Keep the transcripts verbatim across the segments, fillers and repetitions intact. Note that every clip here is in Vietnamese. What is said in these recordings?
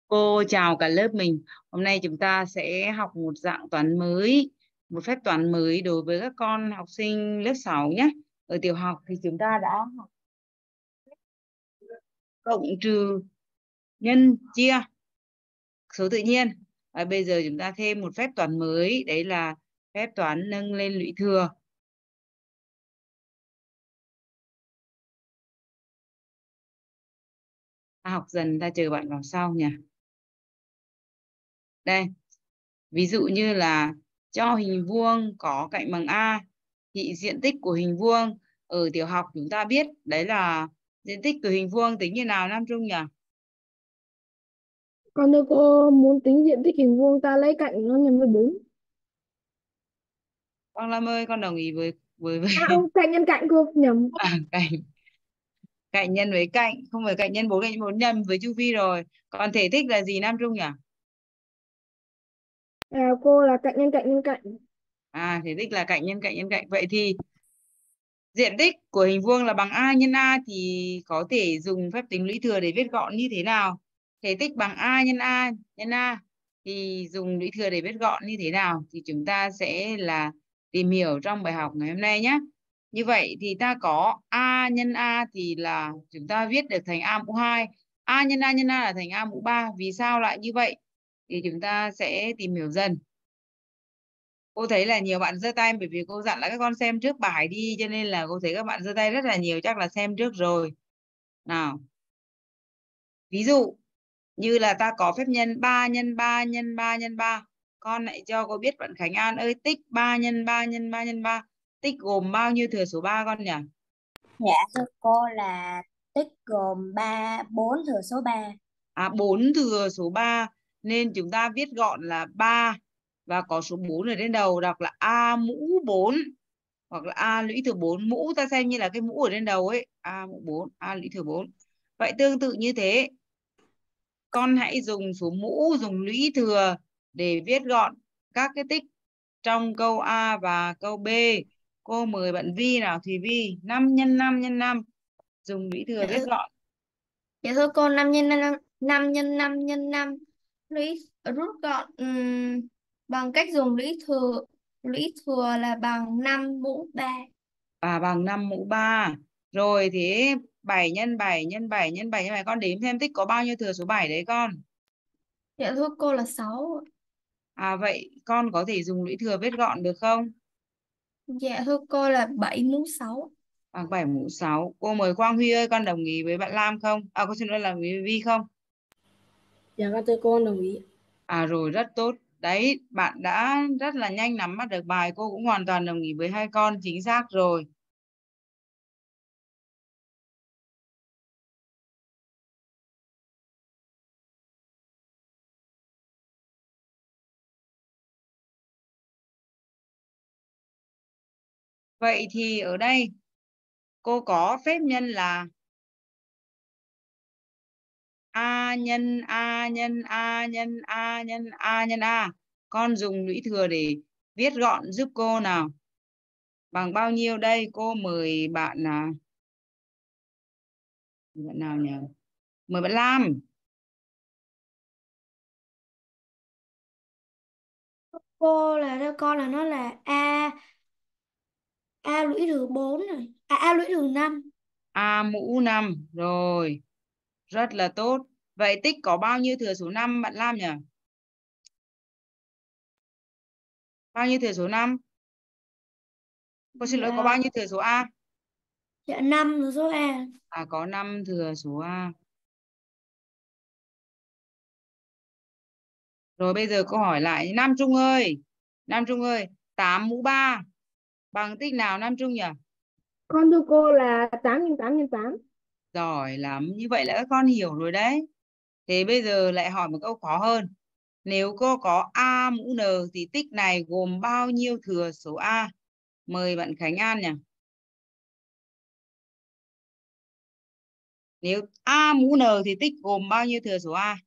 Cô chào cả lớp mình. Hôm nay chúng ta sẽ học một dạng toán mới, một phép toán mới đối với các con học sinh lớp sáu nhé. Ở tiểu học thì chúng ta đã học cộng trừ nhân chia số tự nhiên. Và bây giờ chúng ta thêm một phép toán mới, đấy là phép toán nâng lên lũy thừa. Ta học dần, ta chờ bạn vào sau nhỉ. Đây, ví dụ như là cho hình vuông có cạnh bằng A thì diện tích của hình vuông ở tiểu học chúng ta biết đấy là diện tích của hình vuông tính như nào Nam Trung nhỉ? Còn nếu cô muốn tính diện tích hình vuông ta lấy cạnh nó nhân với bốn. Quang Lâm ơi, con đồng ý với với với À không, cạnh nhân cạnh cô nhầm. à, cạnh cạnh nhân với cạnh, không phải cạnh nhân bốn, cạnh nhân bốn nhầm với chu vi rồi. Còn thể tích là gì Nam Trung nhỉ? À, cô là cạnh nhân cạnh nhân cạnh. À, thể tích là cạnh nhân cạnh nhân cạnh. Vậy thì diện tích của hình vuông là bằng A nhân A thì có thể dùng phép tính lũy thừa để viết gọn như thế nào? Thể tích bằng A nhân A nhân A thì dùng lũy thừa để viết gọn như thế nào? Thì chúng ta sẽ là tìm hiểu trong bài học ngày hôm nay nhé. Như vậy thì ta có A nhân A thì là chúng ta viết được thành A mũ hai. A nhân A nhân A là thành A mũ ba. Vì sao lại như vậy? Thì chúng ta sẽ tìm hiểu dần. Cô thấy là nhiều bạn giơ tay bởi vì cô dặn là các con xem trước bài đi, cho nên là cô thấy các bạn giơ tay rất là nhiều, chắc là xem trước rồi. Nào, ví dụ như là ta có phép nhân ba nhân ba nhân ba nhân ba. Con lại cho cô biết bạn Khánh An ơi, tích ba nhân ba nhân ba nhân ba tích gồm bao nhiêu thừa số ba con nhỉ? Dạ thưa cô là tích gồm ba bốn thừa số ba. À, bốn thừa số ba nên chúng ta viết gọn là ba và có số bốn ở trên đầu, đọc là A mũ bốn hoặc là A lũy thừa bốn. Mũ ta xem như là cái mũ ở trên đầu ấy, A mũ bốn, A lũy thừa bốn. Vậy tương tự như thế, con hãy dùng số mũ, dùng lũy thừa để viết gọn các cái tích trong câu A và câu B. Cô mời bạn Vi nào, thì Vi năm nhân năm nhân năm dùng lũy thừa Dạ viết thưa, gọn. dạ thưa cô năm nhân năm năm nhân năm nhân năm lũy rút gọn ừm, bằng cách dùng lũy thừa lũy thừa là bằng năm mũ ba. Và bằng năm mũ ba. Rồi thế bảy nhân bảy nhân bảy nhân bảy nhân bảy, con đếm xem tích có bao nhiêu thừa số bảy đấy con. Dạ thưa cô là sáu. À vậy con có thể dùng lũy thừa viết gọn được không? Dạ thưa cô là bảy mũ sáu. Bằng bảy mũ sáu. Cô mời Quang Huy ơi, con đồng ý với bạn Lam không? À, cô xin lỗi là với Vi không? Dạ các thưa cô đồng ý. À rồi, rất tốt. Đấy, bạn đã rất là nhanh nắm bắt được bài. Cô cũng hoàn toàn đồng ý với hai con, chính xác rồi. Vậy thì ở đây cô có phép nhân là A nhân A nhân A nhân A nhân A nhân A. Con dùng lũy thừa để viết gọn giúp cô nào. Bằng bao nhiêu đây? Cô mời bạn là bạn nào nhỉ? Mời bạn Lam. Cô là theo con là nó là a a lũy thừa bốn này. À, a lũy thừa năm. A mũ năm. Rồi, rất là tốt. Vậy tích có bao nhiêu thừa số năm bạn Lam nhỉ? Bao nhiêu thừa số năm? Cô xin lỗi, có Dạ bao nhiêu thừa số A? dạ năm thừa số a. À, có năm thừa số A. Rồi bây giờ câu hỏi lại. Nam Trung ơi, Nam Trung ơi, tám mũ ba bằng tích nào Nam Trung nhỉ? Con thưa cô là tám nhân tám nhân tám. Giỏi lắm, như vậy là các con hiểu rồi đấy. Thế bây giờ lại hỏi một câu khó hơn. Nếu cô có A mũ N thì tích này gồm bao nhiêu thừa số A? Mời bạn Khánh An nhỉ. Nếu A mũ N thì tích gồm bao nhiêu thừa số A?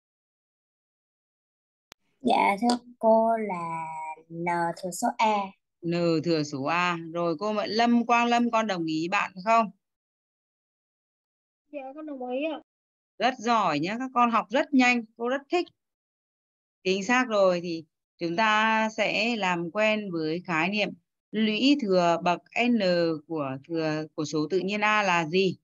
Dạ thưa cô là n thừa số a. N thừa số A. Rồi cô mời Lâm, Quang Lâm, con đồng ý bạn không? Dạ con đồng ý ạ. Rất giỏi nhé, các con học rất nhanh, cô rất thích. Chính xác rồi, thì chúng ta sẽ làm quen với khái niệm lũy thừa bậc n của thừa của số tự nhiên A là gì.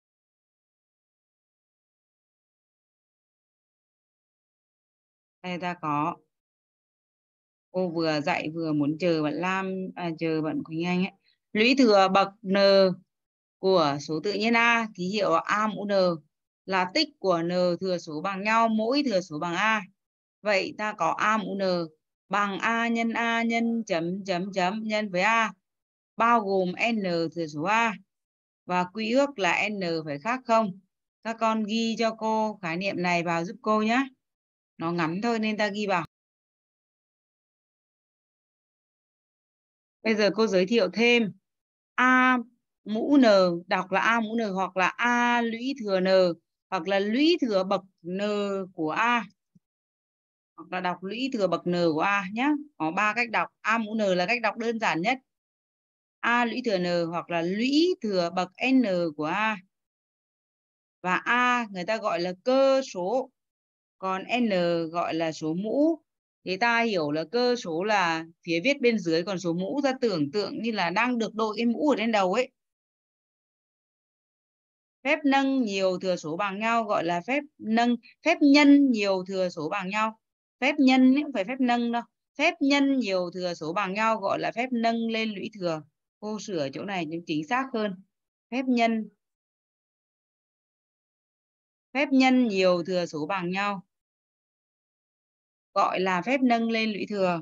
Đây ta có, cô vừa dạy vừa muốn chờ bạn Lam, à, chờ bạn Quỳnh Anh ấy. Lũy thừa bậc n của số tự nhiên A, ký hiệu là A mũ n, là tích của n thừa số bằng nhau mỗi thừa số bằng A. Vậy ta có A mũ n bằng A nhân A nhân chấm chấm chấm nhân với A, bao gồm n thừa số A, và quy ước là n phải khác không. Các con ghi cho cô khái niệm này vào giúp cô nhé. Nó ngắn thôi nên ta ghi vào. Bây giờ cô giới thiệu thêm. A mũ n, đọc là A mũ n hoặc là A lũy thừa n, hoặc là lũy thừa bậc n của A, hoặc là đọc lũy thừa bậc n của A nhé. Có ba cách đọc. A mũ n là cách đọc đơn giản nhất. A lũy thừa n hoặc là lũy thừa bậc n của A. Và A người ta gọi là cơ số, còn n gọi là số mũ. Thì ta hiểu là cơ số là phía viết bên dưới, còn số mũ ta tưởng tượng như là đang được đội cái mũ ở trên đầu ấy. Phép nâng nhiều thừa số bằng nhau gọi là phép nâng, phép nhân nhiều thừa số bằng nhau. Phép nhân không phải phép nâng đâu. Phép nhân nhiều thừa số bằng nhau gọi là phép nâng lên lũy thừa. Cô sửa chỗ này nhưng chính xác hơn. Phép nhân. Phép nhân nhiều thừa số bằng nhau gọi là phép nâng lên lũy thừa.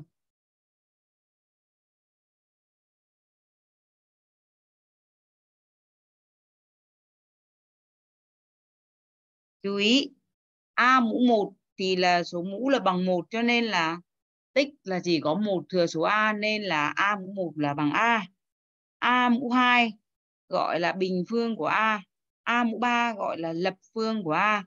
Chú ý, A mũ một thì là số mũ là bằng một, cho nên là tích là chỉ có một thừa số A, nên là A mũ một là bằng A. A mũ hai gọi là bình phương của A. A mũ ba gọi là lập phương của A.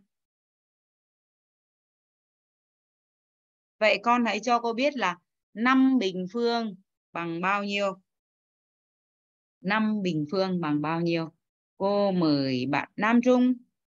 Vậy con hãy cho cô biết là năm bình phương bằng bao nhiêu? năm bình phương bằng bao nhiêu? Cô mời bạn Nam Trung.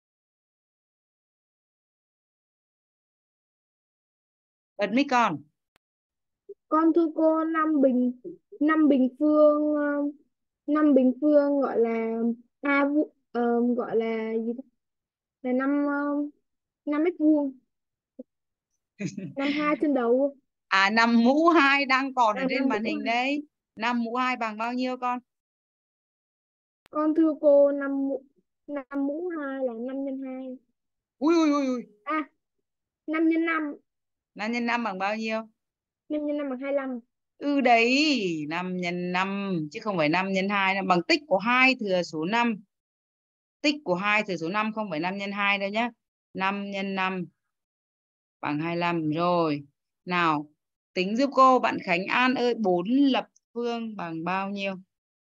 Bật mic con. Con thưa cô, năm bình năm bình phương ờ, năm bình phương gọi là a vu- ờ, gọi là gì ta? Là năm uh, năm mét vuông, năm hai trên đầu. À, năm mũ hai đang còn ở À, trên năm màn mũ hình hai. đấy. năm mũ hai bằng bao nhiêu con? Con thưa cô, năm mũ năm mũ hai là năm nhân hai. Ui ui ui ui. À, năm nhân năm. năm nhân năm bằng bao nhiêu? Năm nhân năm bằng hai mươi lăm. Ừ đấy, năm nhân năm chứ không phải năm nhân hai, bằng tích của hai thừa số năm. Tích của hai thừa số năm không phải năm nhân hai đâu nhé. năm nhân năm bằng hai mươi lăm rồi. Nào, tính giúp cô bạn Khánh An ơi, bốn lập phương bằng bao nhiêu?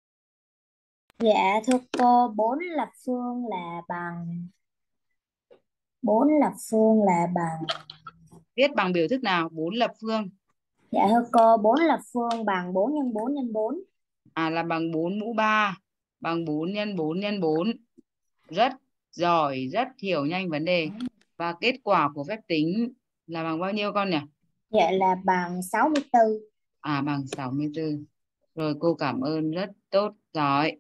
Dạ thưa cô, bốn lập phương là bằng bốn lập phương là bằng Viết bằng biểu thức nào? bốn lập phương. Dạ thưa cô, bốn lập phương bằng bốn nhân bốn nhân bốn. À là bằng bốn mũ ba, bằng bốn nhân bốn nhân bốn. Rất giỏi, rất hiểu nhanh vấn đề. Và kết quả của phép tính là bằng bao nhiêu con nhỉ? Dạ là bằng sáu mươi tư. À bằng sáu mươi tư. Rồi cô cảm ơn, rất tốt, giỏi.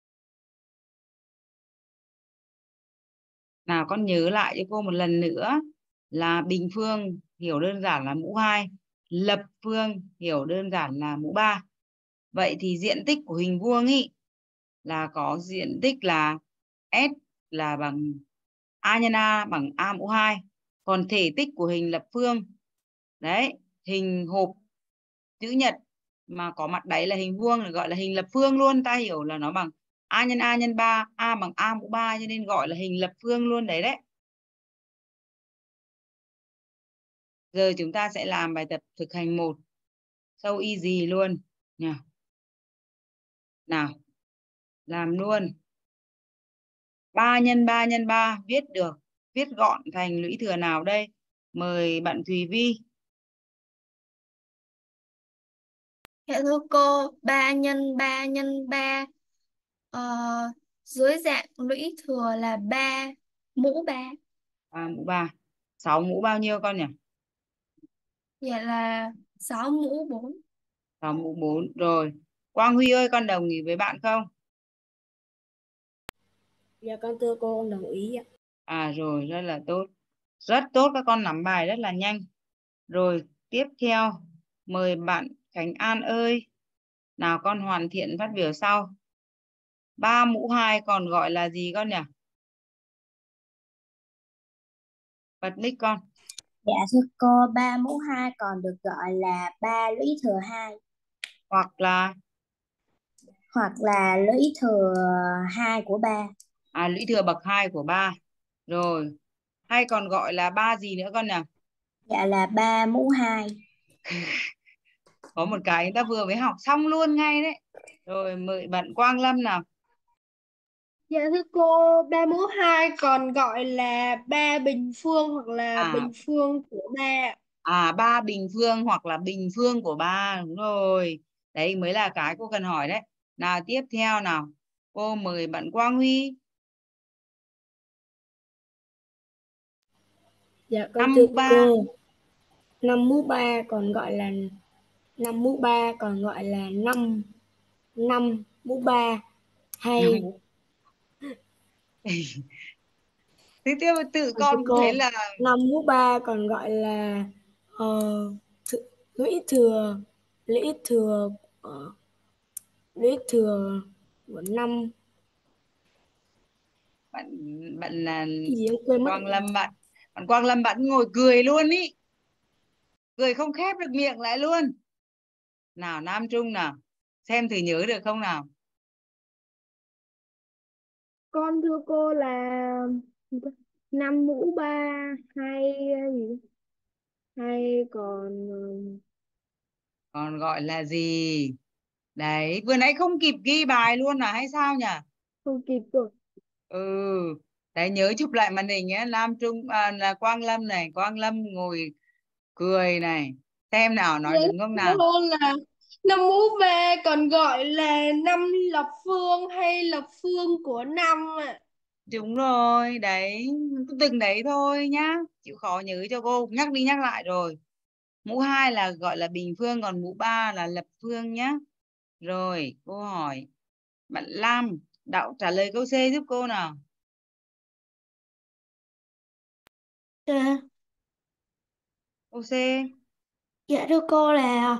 Nào con nhớ lại cho cô một lần nữa là bình phương hiểu đơn giản là mũ hai, lập phương hiểu đơn giản là mũ ba. Vậy thì diện tích của hình vuông ý là có diện tích là S là bằng A nhân A bằng A mũ hai. Còn thể tích của hình lập phương, đấy, hình hộp chữ nhật mà có mặt đáy là hình vuông gọi là hình lập phương luôn. Ta hiểu là nó bằng A nhân A nhân ba, A bằng A mũ ba, cho nên gọi là hình lập phương luôn đấy đấy. Giờ chúng ta sẽ làm bài tập thực hành một. So easy luôn nha. Nào, làm luôn. ba nhân ba nhân ba viết được, viết gọn thành lũy thừa nào đây? Mời bạn Thùy Vi. Dạ thưa cô, ba nhân ba nhân ba ờ, dưới dạng lũy thừa là ba mũ ba. ba mũ ba. sáu mũ bao nhiêu con nhỉ? Dạ là sáu mũ bốn. sáu mũ bốn. Rồi. Quang Huy ơi, con đồng ý với bạn không? Dạ con thưa cô, con đồng ý ạ. À rồi, rất là tốt. Rất tốt, các con nắm bài rất là nhanh. Rồi, tiếp theo, mời bạn Khánh An ơi. Nào con hoàn thiện phát biểu sau. ba mũ hai còn gọi là gì con nhỉ? Bật mic con. Dạ thưa cô, ba mũ hai còn được gọi là ba lũy thừa hai Hoặc là hoặc là lũy thừa hai của ba. à, lũy thừa bậc hai của ba. Rồi, hay còn gọi là ba gì nữa con nhỉ? Dạ là ba mũ hai. Có một cái chúng ta vừa mới học xong luôn ngay đấy. Rồi, mời bạn Quang Lâm nào. Dạ thưa cô, ba mũ hai còn gọi là ba bình phương hoặc là À, bình phương của ba. à ba bình phương hoặc là bình phương của ba, đúng rồi. Đấy mới là cái cô cần hỏi đấy. Nào tiếp theo nào. Cô mời bạn Quang Huy. Dạ con Năm thưa mũ ba. cô, năm mũ ba còn gọi là năm mũ ba còn gọi là năm năm mũ ba Năm hay mũ. Thế tiêu tự con thưa con cũng thấy cô, là năm mũ ba còn gọi là ờ, th lũy thừa lũy thừa ờ, lũy thừa của năm bạn bạn là cái gì em quên mất. Quang Lâm bạn. Bạn Quang Lâm bạn ngồi cười luôn ý. Cười không khép được miệng lại luôn. Nào Nam Trung nào. Xem thử nhớ được không nào. Con thưa cô là năm mũ ba hay gì hay còn ờ, Còn gọi là gì? Đấy, vừa nãy không kịp ghi bài luôn à hay sao nhỉ? không kịp rồi. Ừ. Đấy nhớ chụp lại màn hình nhé. Nam Trung à, là Quang Lâm này, Quang Lâm ngồi cười này. Xem nào nói Dạ đúng không nào? thưa là năm mũ ba còn gọi là năm lập phương hay lập phương của năm ạ. Đúng rồi, đấy, cứ từng đấy thôi nhá. Chịu khó nhớ cho cô, nhắc đi nhắc lại rồi. Mũ hai là gọi là bình phương, còn mũ ba là lập phương nhá. Rồi, câu hỏi. Bạn Lam, Đạo trả lời câu C giúp cô nào. Dạ, Câu C. dạ thưa cô là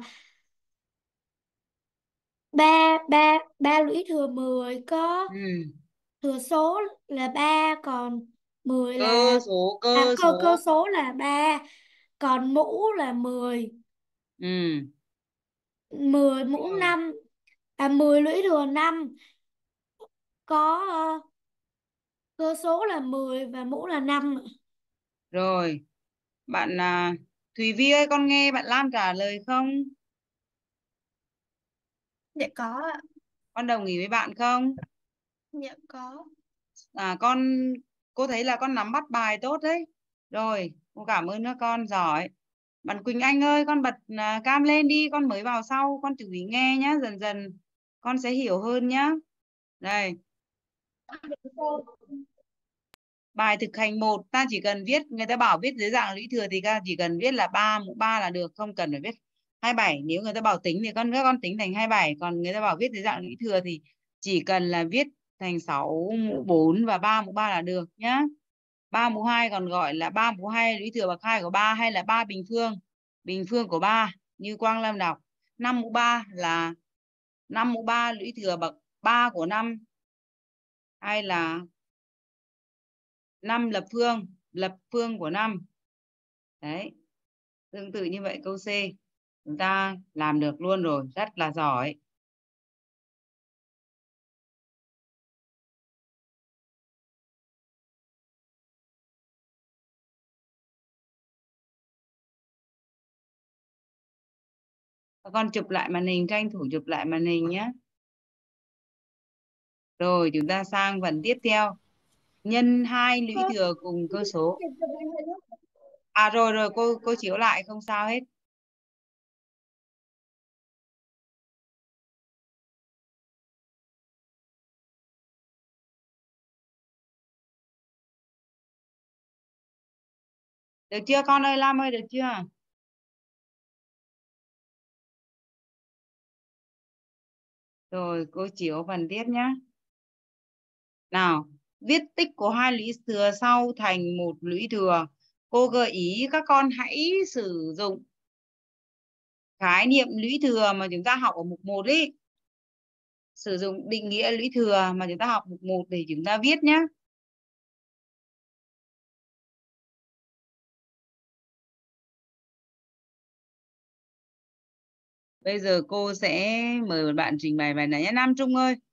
ba ba ba lũy thừa mười có Ừ. thừa số là ba, còn mười Cơ là số, à cơ cơ cơ số. số là ba, còn mũ là mười. Ừ. Mười mũ Rồi. năm, à mười lũy thừa năm có ờ, cơ số là mười và mũ là năm. Rồi. Bạn à, Thùy Vi ơi, con nghe bạn Lam trả lời không? Dạ có ạ. Con đồng ý với bạn không? Dạ có. À, con cô thấy là con nắm bắt bài tốt đấy. Rồi, cô cảm ơn các con giỏi. Bạn Quỳnh Anh ơi, con bật à, cam lên đi, con mới vào sau, con chú ý nghe nhá, dần dần con sẽ hiểu hơn nhá. Đây, bài thực hành một ta chỉ cần viết, người ta bảo viết dưới dạng lũy thừa thì ta chỉ cần viết là ba mũ ba là được, không cần phải viết hai mươi bảy. Nếu người ta bảo tính thì con các con tính thành hai mươi bảy, còn người ta bảo viết dưới dạng lũy thừa thì chỉ cần là viết thành sáu mũ bốn và ba mũ ba là được nhá. ba mũ hai còn gọi là ba mũ hai lũy thừa bậc hai của ba, hay là ba bình phương, bình phương của ba như Quang Lâm đọc. năm mũ ba là năm mũ ba lũy thừa bậc ba của năm, hay là năm lập phương, lập phương của năm. Đấy, tương tự như vậy câu C chúng ta làm được luôn rồi, rất là giỏi. Các con chụp lại màn hình, tranh thủ chụp lại màn hình nhé. Rồi chúng ta sang phần tiếp theo. Nhân hai lũy thừa cùng cơ số. À rồi rồi cô cô chiếu lại không sao hết. Được chưa con ơi, Lam ơi, được chưa? Rồi cô chiếu phần tiếp nhá. Nào, viết tích của hai lũy thừa sau thành một lũy thừa. Cô gợi ý các con hãy sử dụng khái niệm lũy thừa mà chúng ta học ở mục một ý. Sử dụng định nghĩa lũy thừa mà chúng ta học mục một để chúng ta viết nhé. Bây giờ cô sẽ mời một bạn trình bày bài này nhé. Nam Trung ơi.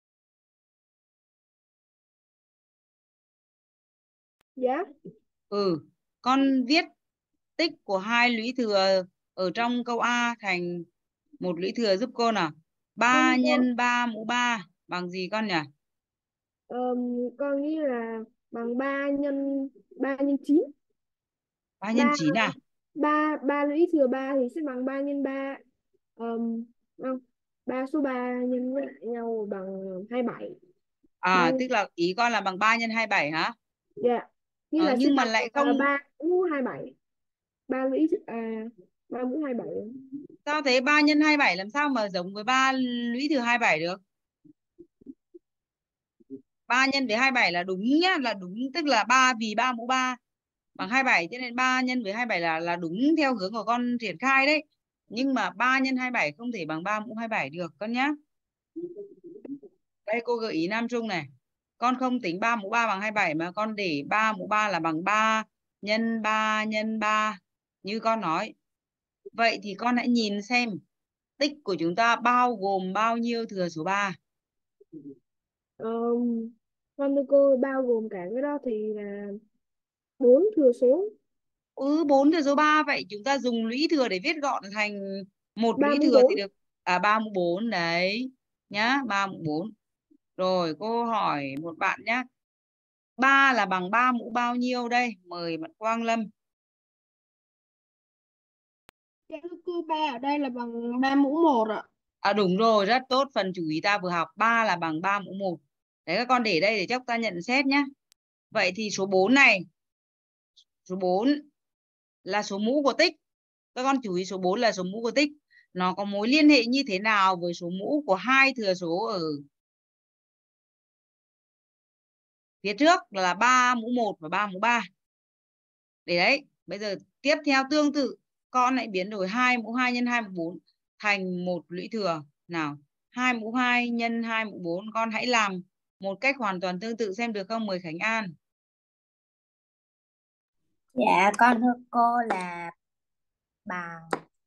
Dạ. Ừ, con viết tích của hai lũy thừa ở trong câu A thành một lũy thừa giúp cô nào. ba Con nhân ba mũ ba bằng gì con nhỉ? Ờm, con nghĩ là bằng ba nhân ba nhân chín. ba nhân ba chín à? ba ba lũy thừa ba thì sẽ bằng ba nhân ba. um, không, ba số ba nhân với lại nhau bằng hai mươi bảy. À, tức là ý con là bằng ba nhân hai mươi bảy hả? Dạ, nghĩa Ờ, là sẽ nhưng mà bằng lại uh, không, ba mũ hai mươi bảy. Ba lũy à ba mũ hai mươi bảy. sao thế? Ba nhân hai mươi bảy làm sao mà giống với ba lũy thừa hai mươi bảy được? Ba nhân với hai mươi bảy là đúng nhá, là đúng, tức là ba vì ba mũ ba bằng hai mươi bảy, cho nên ba nhân với hai mươi bảy là là đúng theo hướng của con triển khai đấy. Nhưng mà ba nhân hai mươi bảy không thể bằng ba mũ hai mươi bảy được con nhá. Đây cô gợi ý Nam Trung này. Con không tính ba mũ ba bằng hai mươi bảy mà con để ba mũ ba là bằng ba nhân ba nhân ba như con nói. Vậy thì con hãy nhìn xem tích của chúng ta bao gồm bao nhiêu thừa số ba? um, con thưa cô, bao gồm cả cái đó thì là bốn thừa số. Ừ, bốn thừa số ba, vậy chúng ta dùng lũy thừa để viết gọn thành một Ba lũy mũ thừa bốn. thì được à ba mũ bốn đấy nhá, ba mũ bốn. Rồi cô hỏi một bạn nhá. ba là bằng ba mũ bao nhiêu đây? Mời bạn Quang Lâm. Dạ thưa cô, ba ở đây là bằng ba mũ một ạ. À đúng rồi, rất tốt, phần chú ý ta vừa học, ba là bằng ba mũ một. Đấy các con để đây để chốc ta nhận xét nhá. Vậy thì số bốn này, số bốn là số mũ của tích. Các con chú ý số bốn là số mũ của tích. Nó có mối liên hệ như thế nào với số mũ của hai thừa số ở phía trước là ba mũ một và ba mũ ba. Để đấy, bây giờ tiếp theo tương tự, con lại biến đổi hai mũ hai nhân hai mũ bốn thành một lũy thừa. Nào, hai mũ hai nhân hai mũ bốn, con hãy làm một cách hoàn toàn tương tự xem được không? Mời Khánh An. Dạ con thưa cô là bằng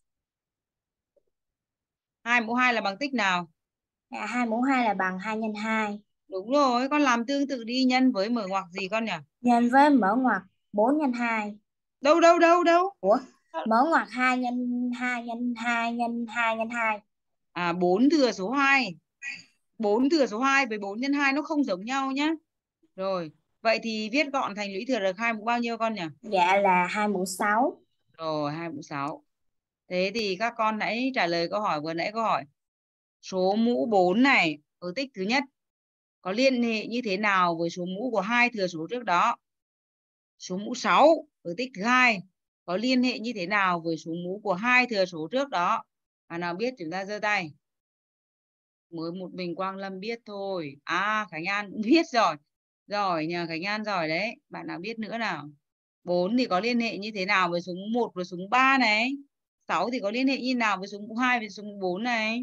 Hai mũ hai là bằng tích nào? dạ, hai mũ hai là bằng hai nhân hai Đúng rồi, con làm tương tự đi, nhân với mở ngoặc gì con nhỉ? nhân với mở ngoặc bốn nhân hai. Đâu đâu đâu đâu. Ủa, mở ngoặc hai nhân hai nhân hai nhân hai nhân hai. À, bốn thừa số hai. bốn thừa số hai với bốn nhân hai nó không giống nhau nhá. Rồi, vậy thì viết gọn thành lũy thừa được hai mũ bao nhiêu con nhỉ? Dạ là hai mũ sáu. Rồi, hai mũ sáu. Thế thì các con hãy trả lời câu hỏi vừa nãy. Câu hỏi số mũ bốn này ở tích thứ nhất có liên hệ như thế nào với số mũ của hai thừa số trước đó? Số mũ sáu ở tích thứ hai có liên hệ như thế nào với số mũ của hai thừa số trước đó? Bạn nào biết chúng ta giơ tay. Mới một mình Quang Lâm biết thôi. À, Khánh An cũng biết rồi. Giỏi nhờ, Khánh An giỏi đấy. Bạn nào biết nữa nào? bốn thì có liên hệ như thế nào với số mũ một và số mũ ba này? sáu thì có liên hệ như nào với số mũ hai và số mũ bốn này?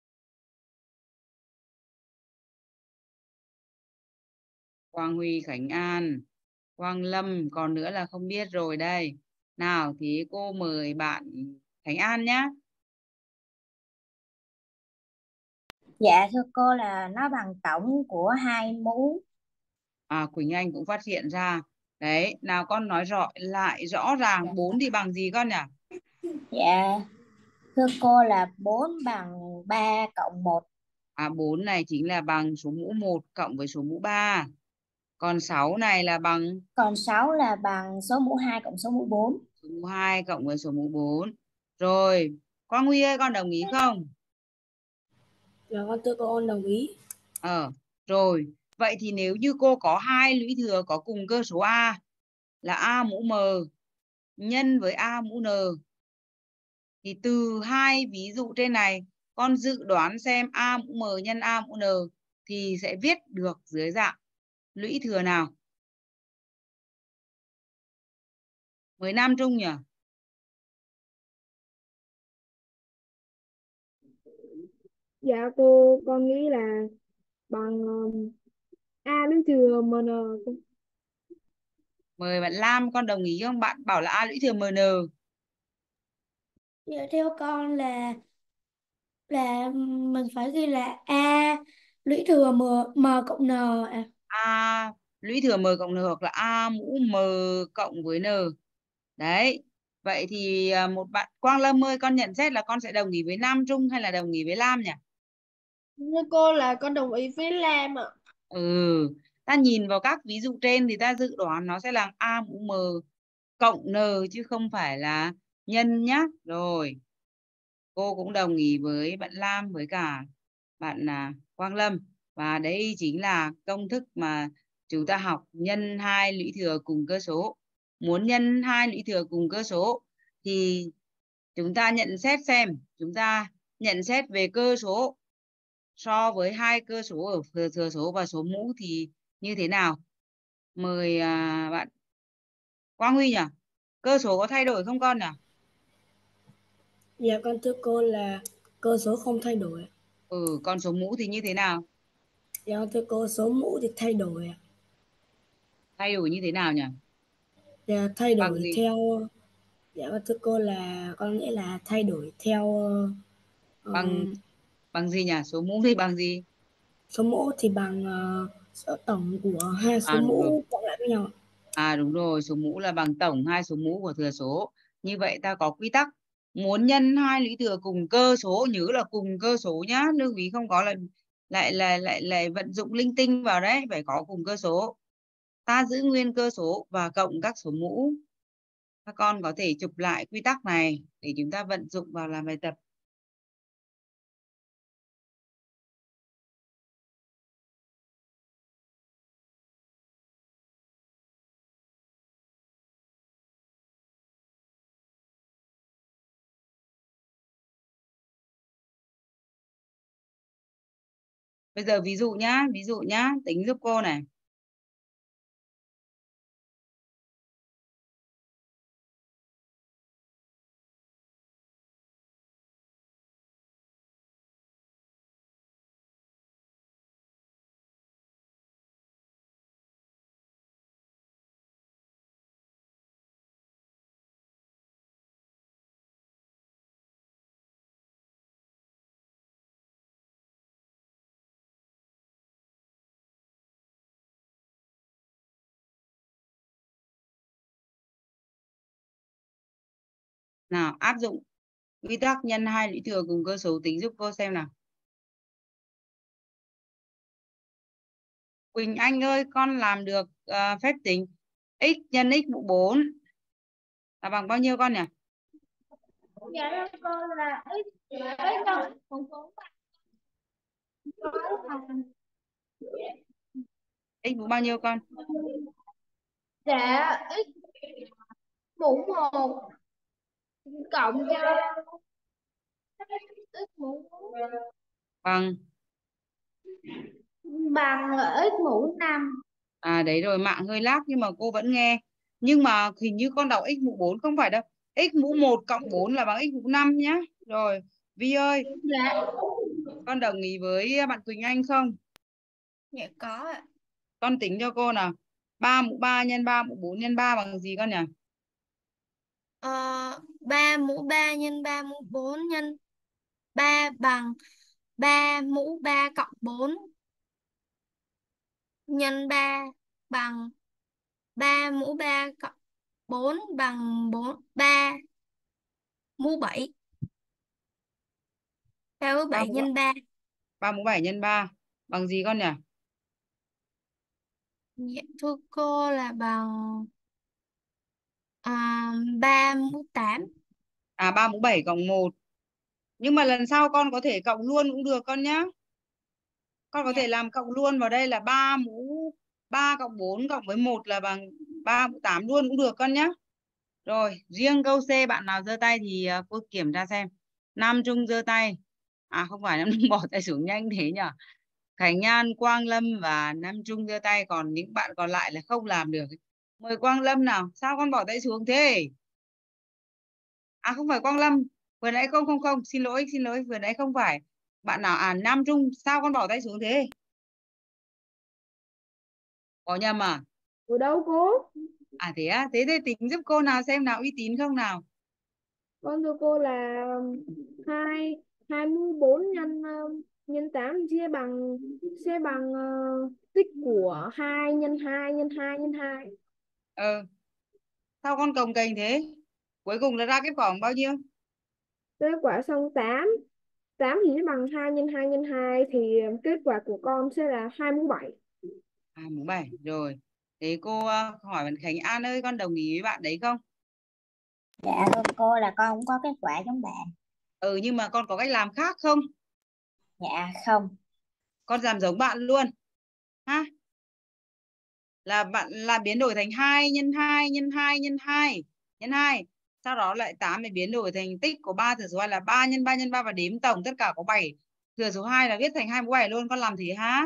Quang Huy, Khánh An, Quang Lâm, còn nữa là không biết rồi đây. Nào thì cô mời bạn Khánh An nhé. Dạ thưa cô là nó bằng tổng của hai mũ. À, Quỳnh Anh cũng phát hiện ra. Đấy, nào con nói rõ lại rõ ràng, bốn thì bằng gì con nhỉ? Dạ thưa cô là bốn bằng ba cộng một. À, bốn này chính là bằng số mũ một cộng với số mũ ba. Còn sáu này là bằng Còn sáu là bằng số mũ hai cộng số mũ bốn. số mũ hai cộng với số mũ bốn. Rồi, Quang Huy ơi, con đồng ý không? Dạ con thưa cô, con đồng ý. Ờ, rồi. Vậy thì nếu như cô có hai lũy thừa có cùng cơ số A là A mũ M nhân với A mũ N. Thì từ hai ví dụ trên này, con dự đoán xem A mũ M nhân A mũ N thì sẽ viết được dưới dạng lũy thừa nào? Mời Nam Trung nhỉ? Dạ cô, con nghĩ là bằng um, A lũy thừa M N. Mời bạn Lam, con đồng ý không? Bạn bảo là A lũy thừa M N. Dạ, theo con là là mình phải ghi là A lũy thừa M M cộng N à. A lũy thừa M cộng N hoặc là A mũ M cộng với N. Đấy. Vậy thì à, một bạn Quang Lâm ơi, con nhận xét là con sẽ đồng ý với Nam Trung hay là đồng ý với Lam nhỉ? Như cô là con đồng ý với Lam ạ. Ừ, ta nhìn vào các ví dụ trên thì ta dự đoán nó sẽ là A mũ M cộng N chứ không phải là nhân nhá. Rồi, cô cũng đồng ý với bạn Lam với cả bạn à, Quang Lâm. Và đây chính là công thức mà chúng ta học nhân hai lũy thừa cùng cơ số. Muốn nhân hai lũy thừa cùng cơ số thì chúng ta nhận xét xem, chúng ta nhận xét về cơ số so với hai cơ số ở thừa, thừa số và số mũ thì như thế nào? Mời à, bạn Quang Huy nhỉ? Cơ số có thay đổi không con nhỉ? Dạ con thưa cô là cơ số không thay đổi. Ừ, còn số mũ thì như thế nào? Dạ con thưa cô, số mũ thì thay đổi. Thay đổi như thế nào nhỉ? Dạ thay Bằng đổi gì? theo. Dạ con thưa cô là con nghĩ là thay đổi theo ờ, Bằng bằng gì nhỉ? Số mũ thì bằng gì? số mũ thì bằng ờ, số tổng của hai số À đúng rồi. mũ cộng lại với nhau. À đúng rồi, số mũ là bằng tổng hai số mũ của thừa số. Như vậy ta có quy tắc. Muốn nhân hai lũy thừa cùng cơ số, nhớ là cùng cơ số nhá, lưu ý không có là lại lại lại lại vận dụng linh tinh vào đấy, phải có cùng cơ số. Ta giữ nguyên cơ số và cộng các số mũ. Các con có thể chụp lại quy tắc này để chúng ta vận dụng vào làm bài tập. Bây giờ ví dụ nhá, ví dụ nhá, tính giúp cô này. Nào, áp dụng quy tắc nhân hai lũy thừa cùng cơ số tính giúp cô xem nào. Quỳnh Anh ơi, con làm được uh, phép tính x nhân x mũ bốn là bằng bao nhiêu con nhỉ? Dạ con là x x nhân con số X mũ bao nhiêu con? dạ x mũ một cộng cho x mũ Bằng bằng x mũ năm. à đấy rồi, mạng hơi lag nhưng mà cô vẫn nghe. Nhưng mà hình như con đọc x mũ bốn không phải đâu. X mũ một cộng bốn là bằng x mũ năm nhá. Rồi, Vi ơi, Dạ. con đồng ý với bạn Quỳnh Anh không? Dạ có ạ. Con tính cho cô nào. ba mũ ba nhân ba mũ bốn nhân ba bằng gì con nhỉ? Ờ, ba mũ ba nhân ba mũ bốn nhân ba bằng ba mũ ba cộng bốn nhân ba bằng ba mũ ba cộng bốn bằng bốn ba mũ bảy. ba mũ ba bảy mũ nhân ba. ba mũ bảy nhân ba bằng gì con nhỉ? Dạ, thưa cô là bằng à, ba mũ tám. À ba mũ bảy cộng một. Nhưng mà lần sau con có thể cộng luôn cũng được con nhá. Con có Dạ. thể làm cộng luôn vào đây là ba mũ ba cộng bốn cộng với một là bằng ba mũ tám luôn cũng được con nhá. Rồi, riêng câu C bạn nào giơ tay thì à, cô kiểm tra xem. Nam Trung giơ tay. À không phải, Nam Trung bỏ tay xuống nhanh thế nhỉ? Khánh An, Quang Lâm và Nam Trung giơ tay, còn những bạn còn lại là không làm được. Mời Quang Lâm nào. Sao con bỏ tay xuống thế? À không phải Quang Lâm. Vừa nãy không không không, xin lỗi, xin lỗi, vừa nãy không phải. Bạn nào à Nam Trung, sao con bỏ tay xuống thế? Có nhầm à? Ở đâu cô? À thế á, thế thì tính giúp cô nào xem nào, uy tín không nào? Con thưa cô là hai hai mươi bốn nhân ờ, nhân tám chia bằng chia bằng ờ, tích của hai nhân hai nhân hai nhân hai. Ờ, sao con cồng kềnh thế? Cuối cùng là ra kết quả bằng bao nhiêu? Kết quả xong tám tám thì nó bằng hai nhân hai nhân hai thì kết quả của con sẽ là hai mươi bảy. À, mũ bảy rồi. Thế cô ờ, hỏi bạn Khánh An ơi, con đồng ý với bạn đấy không? Dạ thưa cô là con cũng có kết quả giống bạn. Ừ, nhưng mà con có cách làm khác không? Dạ không. Con làm giống bạn luôn. Ha? Là bạn là biến đổi thành hai nhân hai nhân hai nhân hai nhân hai. Sau đó lại tám để biến đổi thành tích của ba thừa số hai là ba nhân ba nhân ba và đếm tổng tất cả có bảy. Thừa số hai là viết thành hai mũ bảy luôn, con làm thế hả?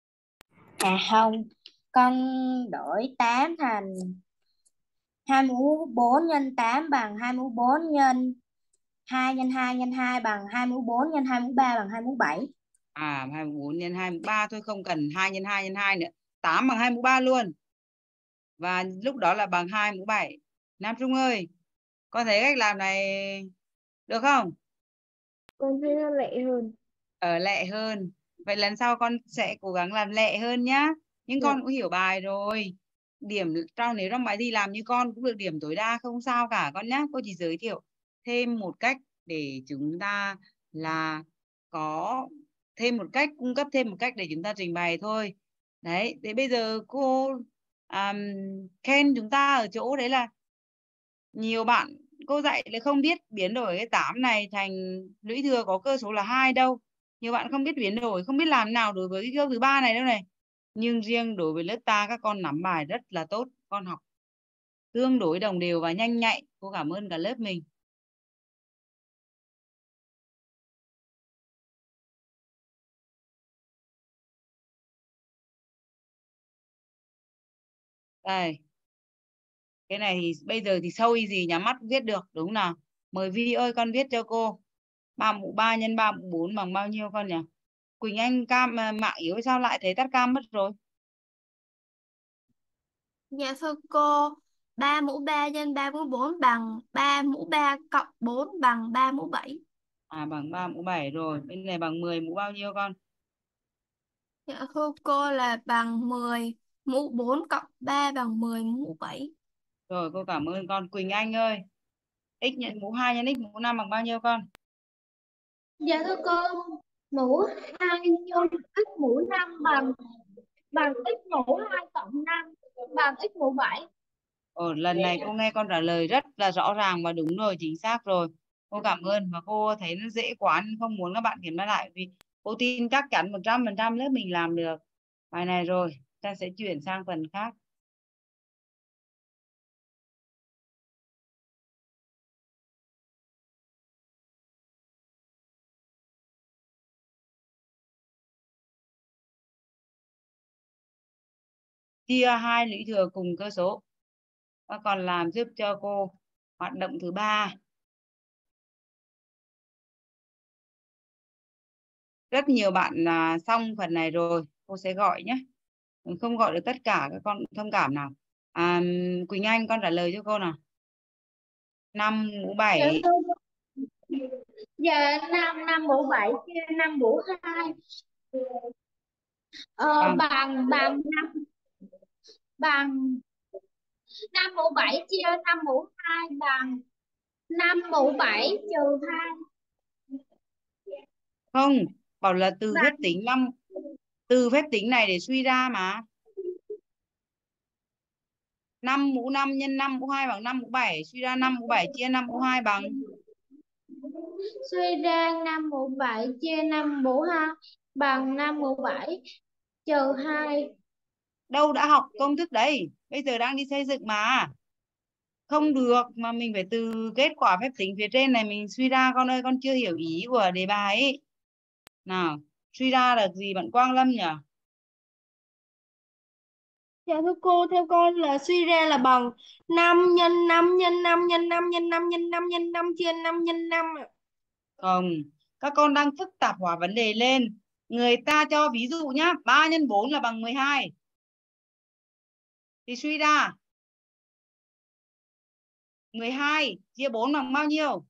À không, con đổi tám thành hai mũ bốn nhân tám bằng hai mũ bốn nhân hai nhân hai nhân hai bằng hai mũ bốn nhân hai mũ ba bằng hai mũ bảy. À, hai mũ bốn nhân hai mũ ba thôi, không cần hai nhân hai nhân hai nữa. tám bằng hai mũ ba luôn. Và lúc đó là bằng hai mũ bảy. Nam Trung ơi, con thấy cách làm này được không? Con thấy nó lẹ hơn. Ở lẹ hơn. Vậy lần sau con sẽ cố gắng làm lẹ hơn nhá. Nhưng Dạ. con cũng hiểu bài rồi. Điểm trong nếu trong bài thi làm như con cũng được điểm tối đa, không sao cả con nhá. Cô chỉ giới thiệu thêm một cách để chúng ta là có thêm một cách, cung cấp thêm một cách để chúng ta trình bày thôi. Đấy, thế bây giờ cô um, khen chúng ta ở chỗ đấy là nhiều bạn cô dạy là không biết biến đổi cái tám này thành lũy thừa có cơ số là hai đâu. Nhiều bạn không biết biến đổi, không biết làm nào đối với cái câu thứ ba này đâu này. Nhưng riêng đối với lớp ta các con nắm bài rất là tốt, con học tương đối đồng đều và nhanh nhạy. Cô cảm ơn cả lớp mình. Đây. Cái này thì bây giờ thì sâu gì nhắm mắt viết được đúng nào? Mời Vi ơi, con viết cho cô. ba mũ ba nhân ba mũ bốn bằng bao nhiêu con nhỉ? Quỳnh Anh cam à, mạng yếu sao lại thấy tắt cam mất rồi? Dạ thưa cô, ba mũ ba nhân ba mũ bốn bằng ba mũ ba cộng bốn bằng ba mũ bảy. À bằng ba mũ bảy rồi. Bên này bằng mười mũ bao nhiêu con? Dạ thưa cô là bằng mười mũ bốn cộng ba bằng mười mũ bảy. Rồi cô cảm ơn con. Quỳnh Anh ơi, x nhân mũ hai nhân x mũ năm bằng bao nhiêu con? Dạ thưa cô, mũ hai nhân x mũ năm bằng bằng x mũ hai cộng năm bằng x mũ bảy. Ồ, lần này cô nghe con trả lời rất là rõ ràng và đúng rồi, chính xác rồi. Cô cảm ơn và cô thấy nó dễ quá nên không muốn các bạn kiểm tra lại vì cô tin chắc chắn một trăm phần trăm lớp mình làm được bài này rồi. Ta sẽ chuyển sang phần khác. Chia hai lũy thừa cùng cơ số. Và còn làm giúp cho cô hoạt động thứ ba. Rất nhiều bạn là xong phần này rồi, cô sẽ gọi nhé. Không gọi được tất cả các con thông cảm nào. À, Quỳnh Anh con trả lời cho cô nào. năm mũ Dạ bảy. thưa cô, dạ năm năm mũ bảy chia năm mũ hai ờ, Bằng bằng bằng năm bằng năm mũ bảy chia năm mũ hai bằng năm mũ bảy trừ hai không, bảo là từ phép bằng tính năm, từ phép tính này để suy ra mà. năm mũ năm nhân năm mũ hai bằng năm mũ bảy, suy ra năm mũ bảy chia năm mũ hai bằng. suy ra năm mũ bảy chia năm mũ hai bằng năm mũ bảy trừ hai. Đâu đã học công thức đấy, bây giờ đang đi xây dựng mà. Không được, mà mình phải từ kết quả phép tính phía trên này mình suy ra con ơi, con chưa hiểu ý của đề bài ấy. Nào, suy ra được gì bạn Quang Lâm nhỉ? Dạ thưa cô, theo con là suy ra là bằng năm nhân năm nhân năm nhân năm nhân năm nhân năm nhân năm chia năm nhân năm ạ. Không, các con đang phức tạp hóa vấn đề lên. Người ta cho ví dụ nhá, ba nhân bốn là bằng mười hai. Thì suy ra mười hai chia bốn bằng bao nhiêu?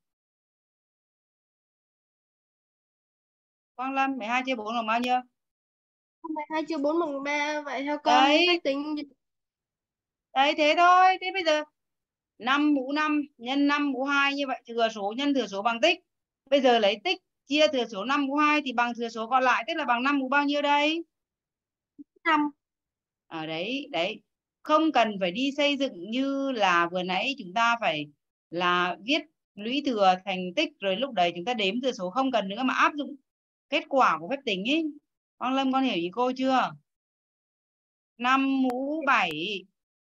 Quang Lâm, mười hai chia bốn bằng bao nhiêu? mười hai chia bốn bằng ba, vậy theo con Đấy, phép tính đấy thế thôi. Thế bây giờ năm mũ năm nhân năm mũ hai, như vậy thừa số nhân thừa số bằng tích. Bây giờ lấy tích chia thừa số năm mũ hai thì bằng thừa số còn lại, tức là bằng năm mũ bao nhiêu đây? năm. Ở đấy, đấy. Không cần phải đi xây dựng như là vừa nãy chúng ta phải là viết lũy thừa thành tích rồi lúc đấy chúng ta đếm thừa số, không cần nữa mà áp dụng kết quả của phép tính ấy. Quang Lâm, con hiểu ý cô chưa? năm mũ bảy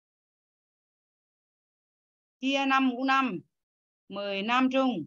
chia năm mũ năm, mười nam trung.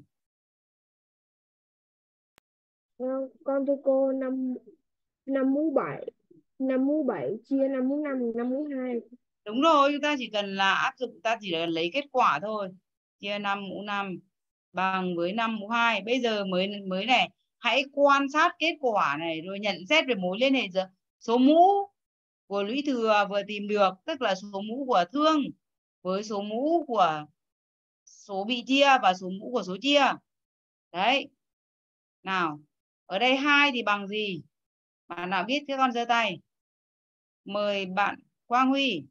Ờ, con thưa cô, năm năm mũ bảy năm mũ bảy chia năm mũ năm năm mũ hai. Đúng rồi, chúng ta chỉ cần là áp dụng, ta chỉ cần lấy kết quả thôi. Chia năm mũ năm bằng với năm mũ hai. Bây giờ mới mới này, hãy quan sát kết quả này rồi nhận xét về mối liên hệ giữa số mũ của lũy thừa vừa tìm được, tức là số mũ của thương với số mũ của số bị chia và số mũ của số chia. Đấy. Nào, ở đây hai thì bằng gì? Bạn nào biết các con giơ tay. Mời bạn Quang Huy.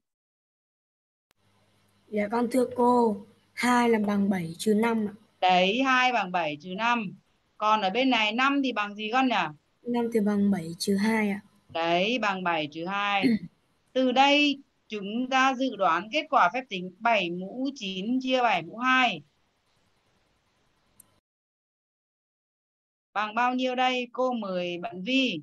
Dạ con thưa cô, hai là bằng bảy trừ năm ạ. Đấy, hai bằng bảy trừ năm. Còn ở bên này năm thì bằng gì con nhỉ? năm thì bằng bảy trừ hai ạ. Đấy, bằng bảy trừ hai. Từ đây chúng ta dự đoán kết quả phép tính bảy mũ chín chia bảy mũ hai. Bằng bao nhiêu đây? Cô mời bạn Vi.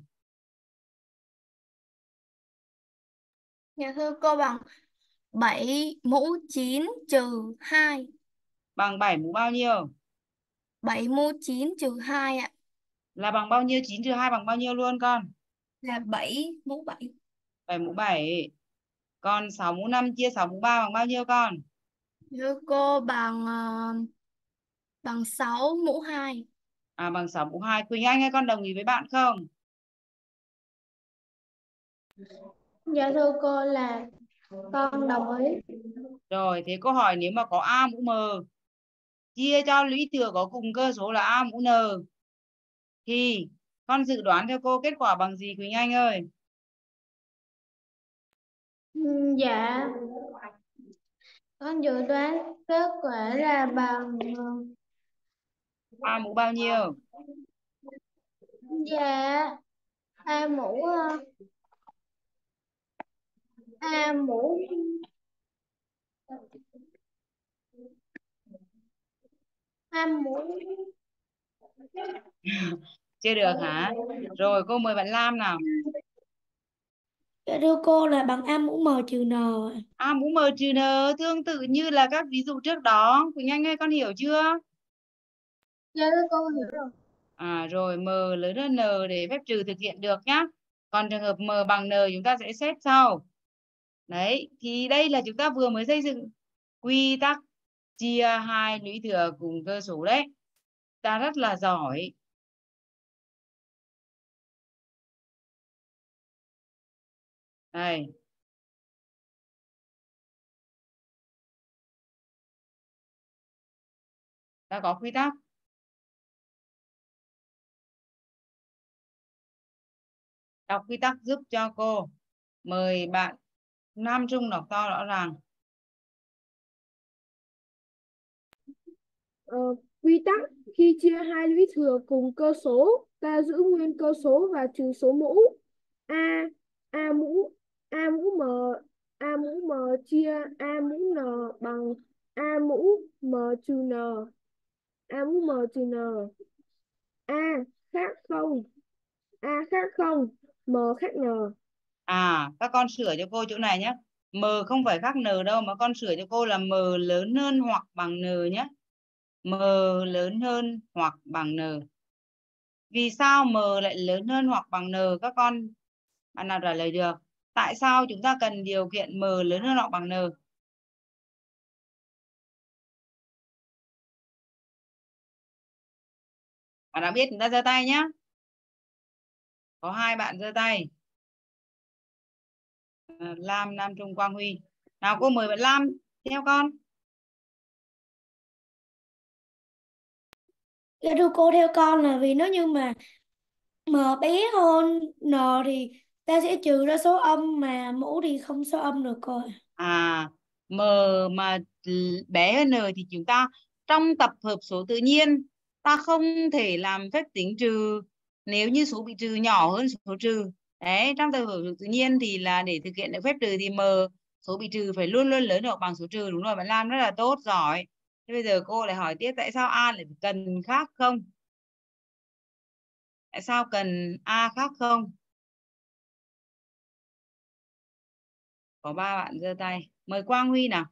Dạ thưa cô, bằng bảy mũ chín trừ hai. Bằng bảy mũ bao nhiêu? bảy mũ chín trừ hai ạ. Là bằng bao nhiêu? chín trừ hai bằng bao nhiêu luôn con? Là bảy mũ bảy. bảy mũ bảy. Còn sáu mũ năm chia sáu mũ ba bằng bao nhiêu con? Thưa cô, bằng ờ, bằng sáu mũ hai. À, bằng sáu mũ hai. Quỳnh Anh ơi, con đồng ý với bạn không? Dạ thưa cô là con đồng ý. Rồi, thế câu hỏi nếu mà có A mũ M chia cho lũy thừa có cùng cơ số là A mũ N thì con dự đoán theo cô kết quả bằng gì Quỳnh Anh ơi? Ừ, dạ con dự đoán kết quả là bằng ờ, A mũ bao nhiêu? dạ A mũ ờ, A mũ A mũ Chưa được hả? Rồi cô mời bạn Lam nào. Dạ thưa cô là bằng A mũ M trừ N ạ. A mũ M trừ N tương tự như là các ví dụ trước đó. Quỳnh Anh ơi, con hiểu chưa? dạ thưa cô hiểu rồi. À, rồi M lớn hơn N để phép trừ thực hiện được nhá. Còn trường hợp M bằng N chúng ta sẽ xét sau. Đấy, thì đây là chúng ta vừa mới xây dựng quy tắc chia hai lũy thừa cùng cơ số đấy. Ta rất là giỏi. Đây. Ta có quy tắc. Đọc quy tắc giúp cho cô. Mời bạn Nam Trung đọc to rõ ràng. Ờ, quy tắc khi chia hai lũy thừa cùng cơ số, ta giữ nguyên cơ số và trừ số mũ. A A mũ A mũ M A mũ M chia A mũ N bằng A mũ M trừ N. A mũ M trừ N. A khác không. A khác không. M khác N. À, các con sửa cho cô chỗ này nhé. M không phải khác N đâu, mà con sửa cho cô là M lớn hơn hoặc bằng N nhé. M lớn hơn hoặc bằng N. Vì sao M lại lớn hơn hoặc bằng N các con? Bạn nào trả lời được? Tại sao chúng ta cần điều kiện M lớn hơn hoặc bằng N? Bạn nào biết chúng ta giơ tay nhé. Có hai bạn giơ tay. À, Lam, Nam Trung, Quang Huy. Nào cô mời bạn Lam theo con. Dạ thưa cô, theo con là vì nếu như mà M bé hơn N thì ta sẽ trừ ra số âm, mà mũ thì không số âm được cô. À, M mà bé hơn N thì chúng ta trong tập hợp số tự nhiên ta không thể làm phép tính trừ nếu như số bị trừ nhỏ hơn số trừ. Đấy, trong tập hợp số tự nhiên thì là để thực hiện được phép trừ thì M số bị trừ phải luôn luôn lớn hoặc bằng số trừ. Đúng rồi, bạn làm rất là tốt, giỏi. Thế bây giờ cô lại hỏi tiếp, tại sao A lại cần khác không? Tại sao cần A khác không? Có ba bạn giơ tay. Mời Quang Huy nào.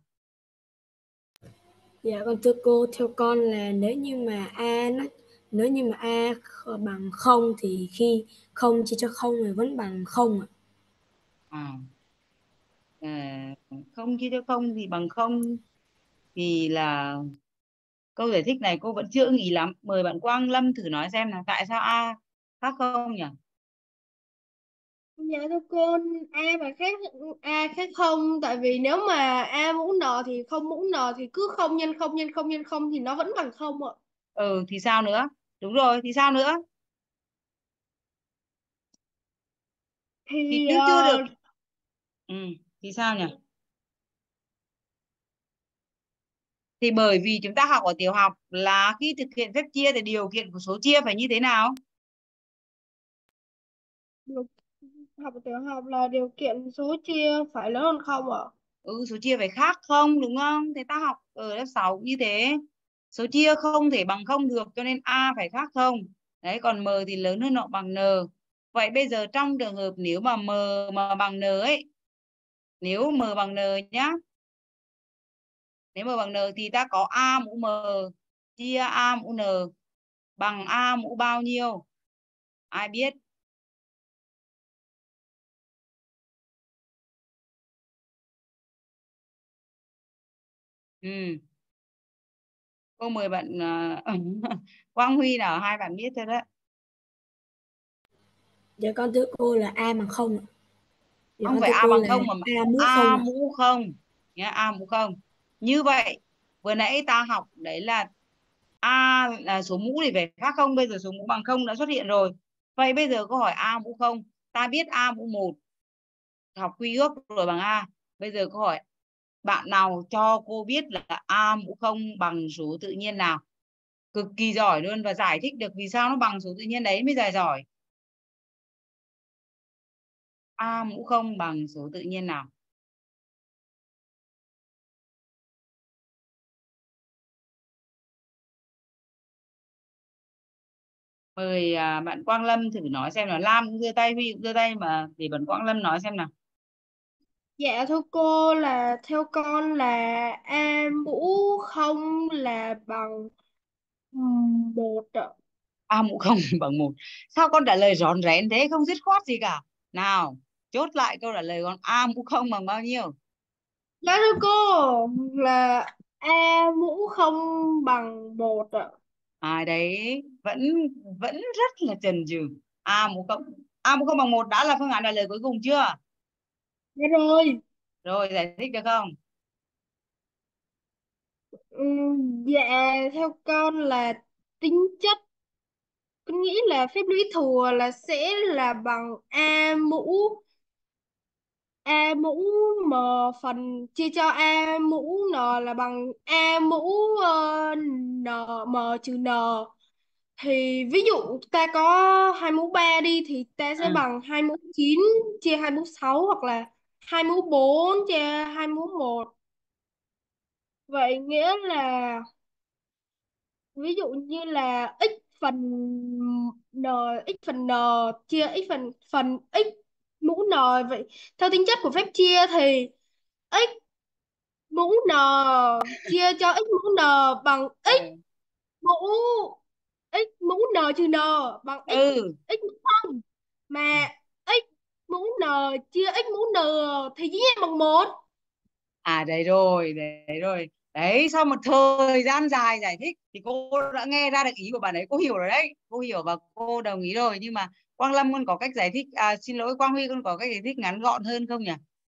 Dạ con thưa cô, theo con là nếu như mà A nó nếu như mà A bằng không thì khi không chia cho không thì vẫn bằng không ạ. À. À, không chia cho không thì bằng không thì là câu giải thích này cô vẫn chưa nghĩ lắm. Mời bạn Quang Lâm thử nói xem là tại sao A khác không nhỉ? Dạ thưa cô, A và khác A khác không, tại vì nếu mà A mũ N thì không mũ N thì cứ không nhân không nhân không nhân không thì nó vẫn bằng không ạ. Ừ thì sao nữa? Đúng rồi, thì sao nữa? Thì Thì chứ chưa được. ờ, Ừ, thì sao nhỉ? Thì bởi vì chúng ta học ở tiểu học là khi thực hiện phép chia thì điều kiện của số chia phải như thế nào? điều, học tiểu học là điều kiện số chia phải lớn hơn không ạ? Ừ, số chia phải khác không, đúng không? Thế ta học ở lớp sáu như thế. Số chia không thể bằng không được, cho nên A phải khác không. Đấy, còn M thì lớn hơn hoặc bằng N. Vậy bây giờ trong trường hợp nếu mà M mà bằng N ấy, nếu M bằng N nhá. Nếu M bằng N thì ta có A mũ M chia A mũ N bằng A mũ bao nhiêu? Ai biết? Ừ. Cô mời bạn uh, Quang Huy nào, hai bạn biết thôi đó. Dạ con thưa cô là A bằng không ạ. Dạ Không con phải thưa A cô bằng là không mà A mũ không A ạ. mũ không nhá, A mũ không. Như vậy vừa nãy ta học đấy là A là số mũ thì phải khác không, bây giờ số mũ bằng không đã xuất hiện rồi. Vậy bây giờ câu hỏi A mũ không, ta biết A mũ một học quy ước rồi bằng A. Bây giờ câu hỏi bạn nào cho cô biết là A mũ không bằng số tự nhiên nào? Cực kỳ giỏi luôn, và giải thích được vì sao nó bằng số tự nhiên đấy mới dài giỏi. A mũ không bằng số tự nhiên nào? Mời à, bạn Quang Lâm thử nói xem là Lam cũng giơ tay, Huy cũng giơ tay, mà để bạn Quang Lâm nói xem nào. Dạ thưa cô, là theo con là A mũ không là bằng một ạ. A mũ không bằng một. Sao con trả lời rón rén thế, không dứt khoát gì cả? Nào, chốt lại câu trả lời con. A mũ không bằng bao nhiêu? Dạ thưa cô, là A mũ không bằng một ạ. À đấy, vẫn vẫn rất là chần chừ. A mũ không A mũ không bằng một đã là phương án trả lời cuối cùng chưa? Dạ rồi. Rồi, giải thích được không? Ừm, dạ theo con là tính chất, con nghĩ là phép lũy thừa là sẽ là bằng A mũ A mũ m phần chia cho A mũ n là bằng A mũ ờ, n m trừ n. Thì ví dụ ta có hai mũ ba đi thì ta sẽ Ừ. bằng hai mũ chín chia hai mũ sáu, hoặc là hai mũ bốn chia hai mũ một. Vậy nghĩa là ví dụ như là x phần n x phần n chia x phần phần x mũ n. Vậy theo tính chất của phép chia thì x mũ n chia cho x mũ n bằng x Ừ. mũ x mũ n trừ n bằng x Ừ. x mũ không, mà x mũ n chia x mũ n thì dĩ nhiên bằng một. À đấy rồi, đấy rồi. Đấy, sau một thời gian dài giải thích thì cô đã nghe ra được ý của bạn ấy, cô hiểu rồi đấy. Cô hiểu và cô đồng ý rồi, nhưng mà Quang Lâm con có cách giải thích, à, xin lỗi Quang Huy, con có cách giải thích ngắn gọn hơn không nhỉ?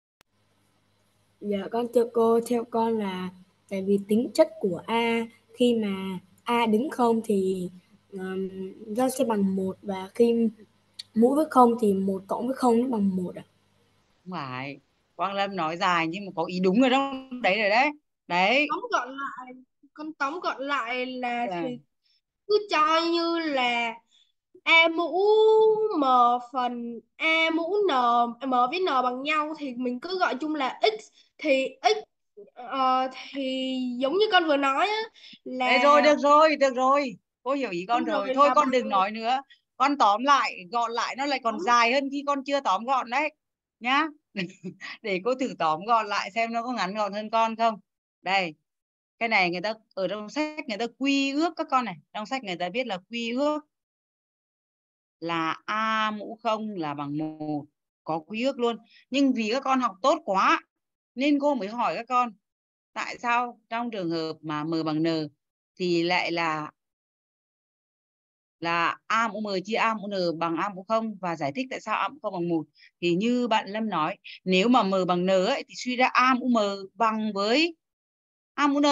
Dạ con thưa cô, theo con là tại vì tính chất của A, khi mà A đứng không thì um, nó sẽ bằng một, và khi mũ với không thì một cộng với không nó bằng một ạ. Không phải, Quang Lâm nói dài nhưng mà có ý đúng rồi đó, đấy rồi đấy. Đấy. Tóm gọn lại, con tóm gọn lại là À. thì cứ cho như là A mũ M phần A mũ N, M với N bằng nhau thì mình cứ gọi chung là X, thì X ờ, thì giống như con vừa nói á, Đấy là rồi, được rồi, được rồi. Cô hiểu ý con đúng rồi. rồi Thôi là con bằng đừng nói nữa. Con tóm lại, gọn lại nó lại còn tóm. dài hơn khi con chưa tóm gọn đấy. Nhá. Để cô thử tóm gọn lại xem nó có ngắn gọn hơn con không. Đây. Cái này người ta ở trong sách người ta quy ước các con này. Trong sách người ta viết là quy ước là A mũ không là bằng một. Có quy ước luôn. Nhưng vì các con học tốt quá nên cô mới hỏi các con. Tại sao trong trường hợp mà M bằng N thì lại là là A mũ M chia A mũ N bằng A mũ không, và giải thích tại sao A mũ không bằng một. Thì như bạn Lâm nói, nếu mà M bằng N ấy, thì suy ra A mũ M bằng với A mũ N,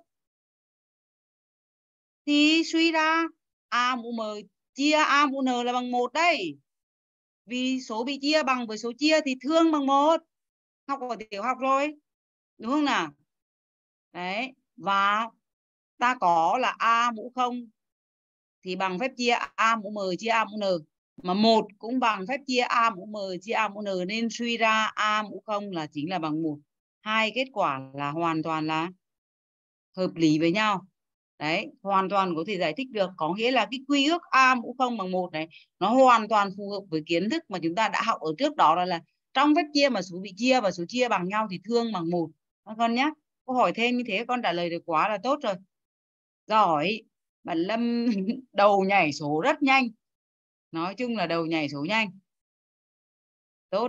thì suy ra A mũ M chia A mũ N là bằng một đấy. Vì số bị chia bằng với số chia thì thương bằng một. Học ở tiểu học rồi, đúng không nào? Đấy, và ta có là A mũ không thì bằng phép chia A mũ M chia A mũ N, mà một cũng bằng phép chia A mũ M chia A mũ N, nên suy ra A mũ không là chính là bằng một. Hai kết quả là hoàn toàn là hợp lý với nhau. Đấy, hoàn toàn có thể giải thích được, có nghĩa là cái quy ước A mũ không bằng một này nó hoàn toàn phù hợp với kiến thức mà chúng ta đã học ở trước đó, là, là trong phép chia mà số bị chia và số chia bằng nhau thì thương bằng một. Các con nhé, câu hỏi thêm như thế con trả lời được quá là tốt rồi. Giỏi. Bạn Lâm đầu nhảy số rất nhanh, nói chung là đầu nhảy số nhanh. Tốt.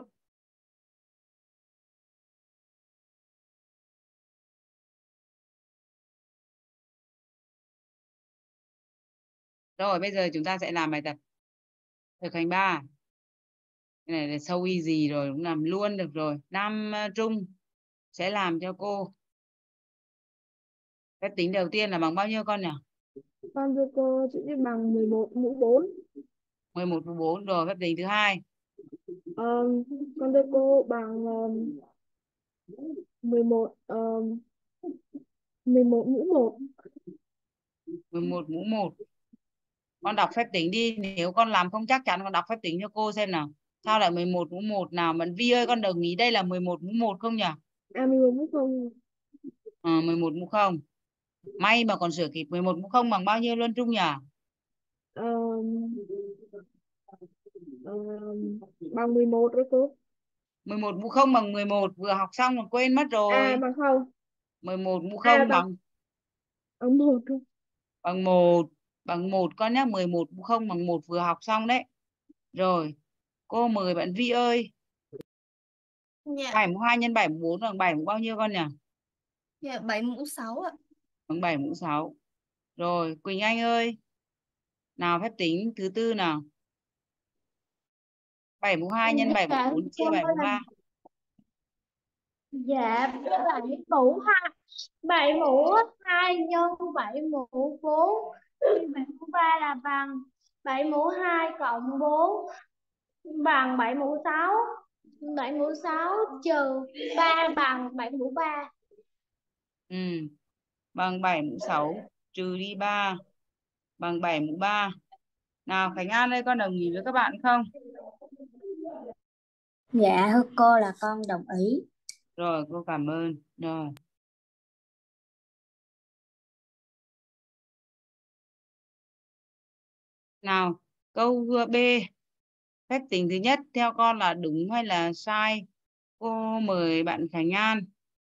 Rồi bây giờ chúng ta sẽ làm bài tập thực hành ba. Cái này là sâu easy rồi, cũng làm luôn được rồi. Nam Trung sẽ làm cho cô. Phép tính đầu tiên là bằng bao nhiêu con nhỉ? Con thưa cô chữ bằng mười một mũ bốn. mười một mũ bốn. Rồi phép tính thứ hai. Ờ, con thưa cô bằng um, mười một um, mười một mũ một. mười một mũ một. Con đọc phép tính đi, nếu con làm không chắc chắn con đọc phép tính cho cô xem nào. Sao lại mười một mũ một nào? Bạn Vi ơi, con đồng ý đây là mười một mũ một không nhỉ? À, mười một mũ không. À, mười một mũ không. May mà còn sửa kịp. Mười một mũ không bằng bao nhiêu luôn Trung nhỉ? Um, um, bằng mười một đấy cô. mười một mũ không bằng mười một, vừa học xong mà quên mất rồi. À, bằng không. mười một mũ À, không bằng bằng bằng một thôi. bằng một, bằng một con nhá. Mười một mũ không bằng một, vừa học xong đấy. Rồi, cô mời bạn Vi ơi. Dạ, bảy mũ hai nhân bảy mũ bốn bằng bảy mũ bao nhiêu con nhỉ? dạ bảy mũ sáu ạ. Bằng bảy mũ sáu. Rồi, Quỳnh Anh ơi. Nào phép tính thứ tư nào. bảy mũ hai nhân bảy mũ Dạ bốn chia con bảy mũ là ba. dạ bảy mũ hai bảy mũ hai nhân bảy mũ bốn thì bảy mũ ba là bằng bảy mũ hai cộng bốn bằng bảy mũ sáu, bảy mũ sáu trừ ba bằng bảy mũ ba. Ừ. Bằng bảy mũ sáu trừ đi ba bằng bảy mũ ba. Nào Khánh An ơi, con đồng ý với các bạn không? Dạ thưa cô là con đồng ý. Rồi, cô cảm ơn. Rồi. Nào, câu B. Phép tính thứ nhất theo con là đúng hay là sai? Cô mời bạn Khánh An.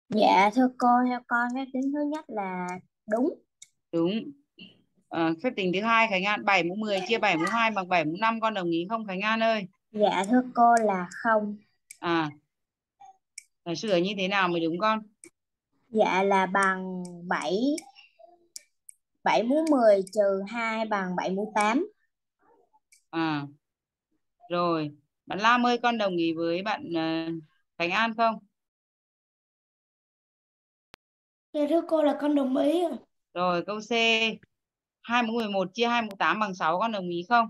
Dạ thưa cô, theo con phép tính thứ nhất là đúng. Đúng. À, phép tính thứ hai Khánh An, bảy mũ mười chia bảy mũ hai bằng bảy mũ năm, con đồng ý không Khánh An ơi? Dạ thưa cô là không. À, phải sửa như thế nào mới đúng con? Dạ là bằng bảy. bảy mũ mười trừ hai bằng bảy mũ tám. À, rồi. Bạn Lam ơi, con đồng ý với bạn uh, Khánh An không? Dạ thưa cô là con đồng ý ạ. Rồi, câu C. hai mũ mười một chia hai mũ tám bằng sáu, con đồng ý không?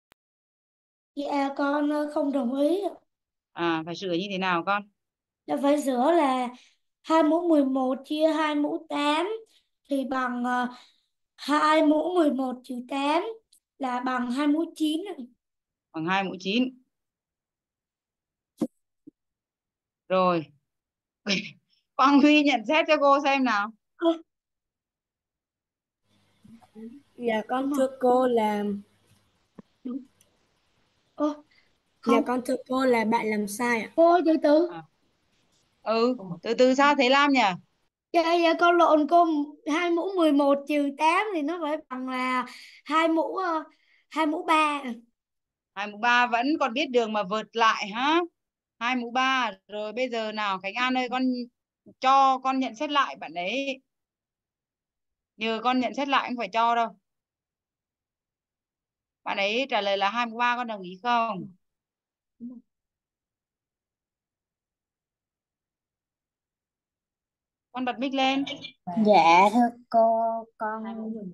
Dạ con ờ, không đồng ý ạ. À, phải sửa như thế nào con? Dạ phải sửa là hai mũ mười một chia hai mũ tám thì bằng uh, hai mũ mười một trừ tám là bằng hai mũ chín ạ. Bằng hai mũ chín. Rồi. Quang Huy nhận xét cho cô xem nào. Ơ, Dạ con đúng thưa rồi. cô là Đúng. Ơ, dạ không. con thưa cô là bạn làm sai ạ. Cô ơi, từ từ. À. Ừ, từ từ sao thế Lam nhỉ? Dạ, dạ con lộn cô, hai mũ mười một trừ tám thì nó phải bằng là hai mũ uh, hai mũ ba. Hai mũ ba vẫn còn biết đường mà vượt lại hả? Hai mũ ba. Rồi bây giờ nào Khánh An ơi, con cho con nhận xét lại bạn ấy. Nhờ con nhận xét lại không phải cho đâu. Bạn ấy trả lời là hai mũ ba, con đồng ý không? Con bật mic lên. Dạ thưa cô, con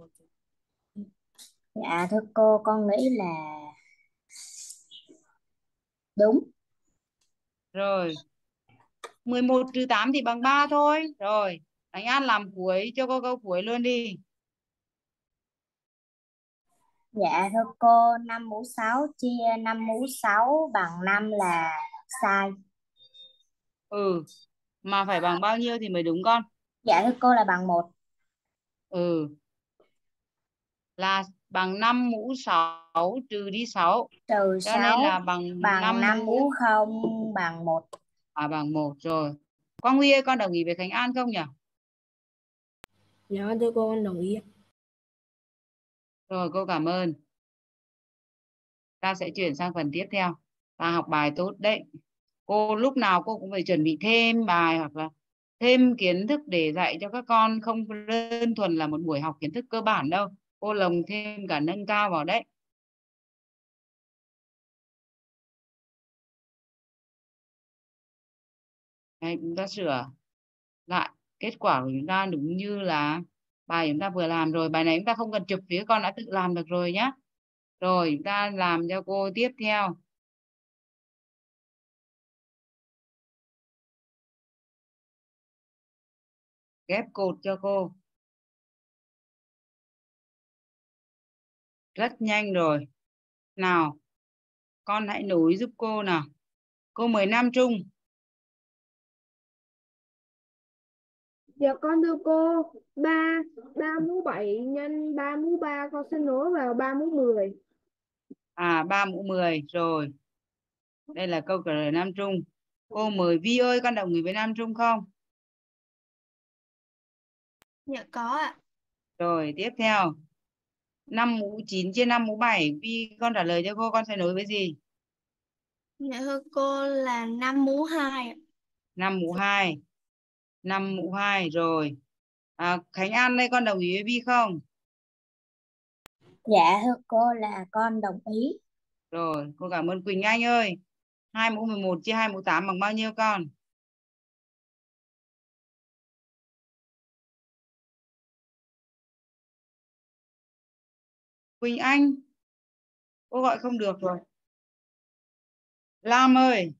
Dạ thưa cô, con nghĩ là đúng. Rồi. mười một trừ tám thì bằng ba thôi. Rồi. Khánh An làm cuối cho cô câu cuối luôn đi. Dạ thưa cô, năm mũ sáu chia năm mũ sáu bằng năm là sai. Ừ. Mà phải bằng bao nhiêu thì mới đúng con? Dạ thưa cô là bằng một. Ừ. Là bằng năm mũ sáu trừ đi sáu. Trừ Cho nên là sáu bằng bằng năm năm mũ. mũ không bằng một. À, bằng một rồi. Quang Huy ơi, con đồng ý với Khánh An không nhỉ? Dạ con thưa cô con đồng ý ạ. Rồi, cô cảm ơn. Ta sẽ chuyển sang phần tiếp theo. Ta học bài tốt đấy. Cô lúc nào cô cũng phải chuẩn bị thêm bài hoặc là thêm kiến thức để dạy cho các con, không đơn thuần là một buổi học kiến thức cơ bản đâu. Cô lồng thêm cả nâng cao vào đấy. Đây, chúng ta sửa lại kết quả của chúng ta đúng như là bài chúng ta vừa làm rồi. Bài này chúng ta không cần chụp, phía con đã tự làm được rồi nhá. Rồi chúng ta làm cho cô tiếp theo. Ghép cột cho cô. Rất nhanh rồi. Nào, con hãy nối giúp cô nào. Cô mời Nam Trung. Dạ con thưa cô, ba ba mũ bảy nhân ba mũ ba, con sẽ nối vào ba mũ mười. À, ba mũ mười rồi. Đây là câu trả lời Nam Trung. Cô mời Vi ơi, con đồng ý với Nam Trung không? Dạ có ạ. Rồi, tiếp theo. năm mũ chín chia năm mũ bảy. Vi con trả lời cho cô, con sẽ nối với gì? Dạ thưa cô là năm mũ hai ạ. năm mũ hai. năm mũ hai rồi. À, Khánh An đây, con đồng ý với Vi không? Dạ thưa cô là con đồng ý. Rồi, cô cảm ơn Quỳnh Anh ơi. hai mũ mười một chia hai mũ tám bằng bao nhiêu con? Quỳnh Anh. Cô gọi không được rồi. Lam ơi.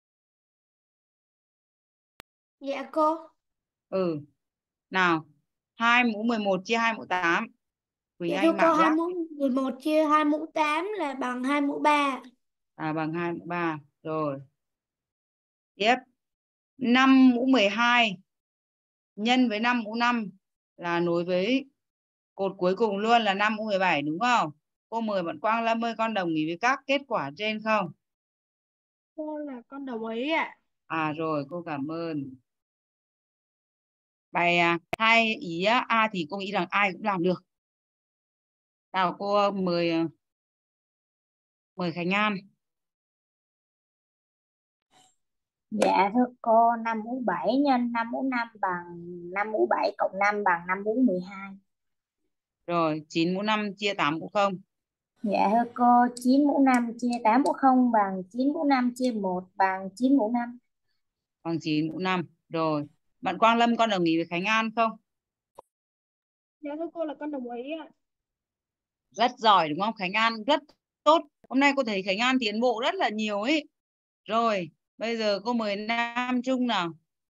Dạ cô. Ừ. Nào, hai mũ mười một chia hai mũ tám. Quỳnh Dạ thưa Anh cô, bảo hai quá. mũ mười một chia hai mũ tám là bằng hai mũ ba. À, bằng hai mũ ba. Rồi. Tiếp. năm mũ mười hai nhân với năm mũ năm là nối với cột cuối cùng luôn là năm mũ mười bảy, đúng không? Cô mời bạn Quang Lâm ơi, con đồng ý với các kết quả trên không? Cô là con đồng ý ạ. À rồi, cô cảm ơn. Bài à, hai ý á, A thì cô nghĩ rằng ai cũng làm được. Nào cô mời à, mời Khánh An. Dạ thưa cô, năm mũ bảy nhân năm mũ năm bằng năm mũ bảy cộng năm bằng năm mũ mười hai. Rồi, chín mũ năm chia tám mũ không. Dạ thưa cô, chín mũ năm chia tám mũ không bằng chín mũ năm chia một bằng chín mũ năm. Bằng chín mũ năm. Rồi, bạn Quang Lâm con đồng ý với Khánh An không? Dạ thưa cô là con đồng ý ạ. Rất giỏi đúng không? Khánh An rất tốt. Hôm nay cô thấy Khánh An tiến bộ rất là nhiều ấy. Rồi, bây giờ cô mời Nam Trung nào.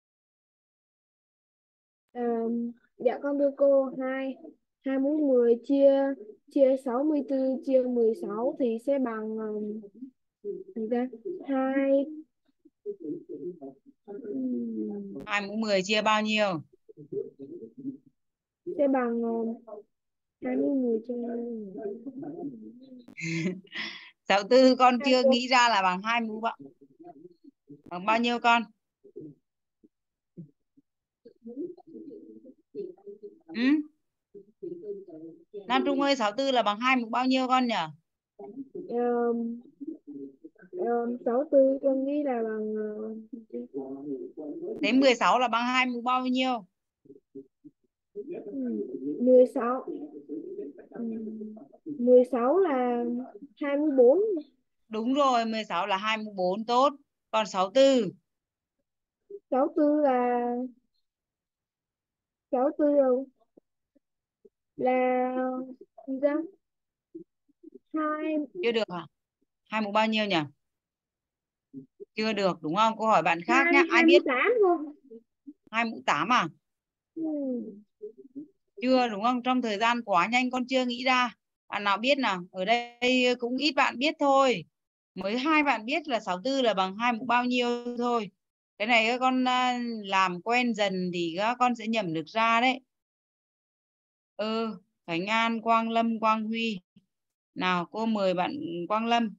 À, dạ con thưa cô, hai hai mũ mười chia chia sáu mươi tư chia mười sáu thì sẽ bằng um, gì ta? hai um, hai mũ mười chia bao nhiêu? sẽ bằng um, hai mũ mười chia Sáu tư con hai chưa cô nghĩ ra là bằng hai mũ bao, bằng bao nhiêu con? Ừ? Nam Trung ơi, sáu tư là bằng hai mũ bao nhiêu con nhỉ? um, um, sáu tư con nghĩ là bằng uh, Thế mười sáu là bằng hai mũ bao nhiêu? mười sáu um, mười sáu là hai mươi bốn. Đúng rồi, mười sáu là hai mũ bốn, tốt. Còn sáu tư? sáu tư là sáu tư là gì ta? hai Chưa được à? Hai mũ bao nhiêu nhỉ? Chưa được đúng không? Cô hỏi bạn khác hai nhá. Ai hai biết? mươi tám luôn. Hai mũ tám à? Ừ. Chưa đúng không? Trong thời gian quá nhanh con chưa nghĩ ra. Bạn nào biết nào? Ở đây cũng ít bạn biết thôi. Mới hai bạn biết là sáu tư là bằng hai mũ bao nhiêu thôi. Cái này các con à, làm quen dần thì các con sẽ nhẩm được ra đấy. Ừ, Khánh An, Quang Lâm, Quang Huy. Nào cô mời bạn Quang Lâm.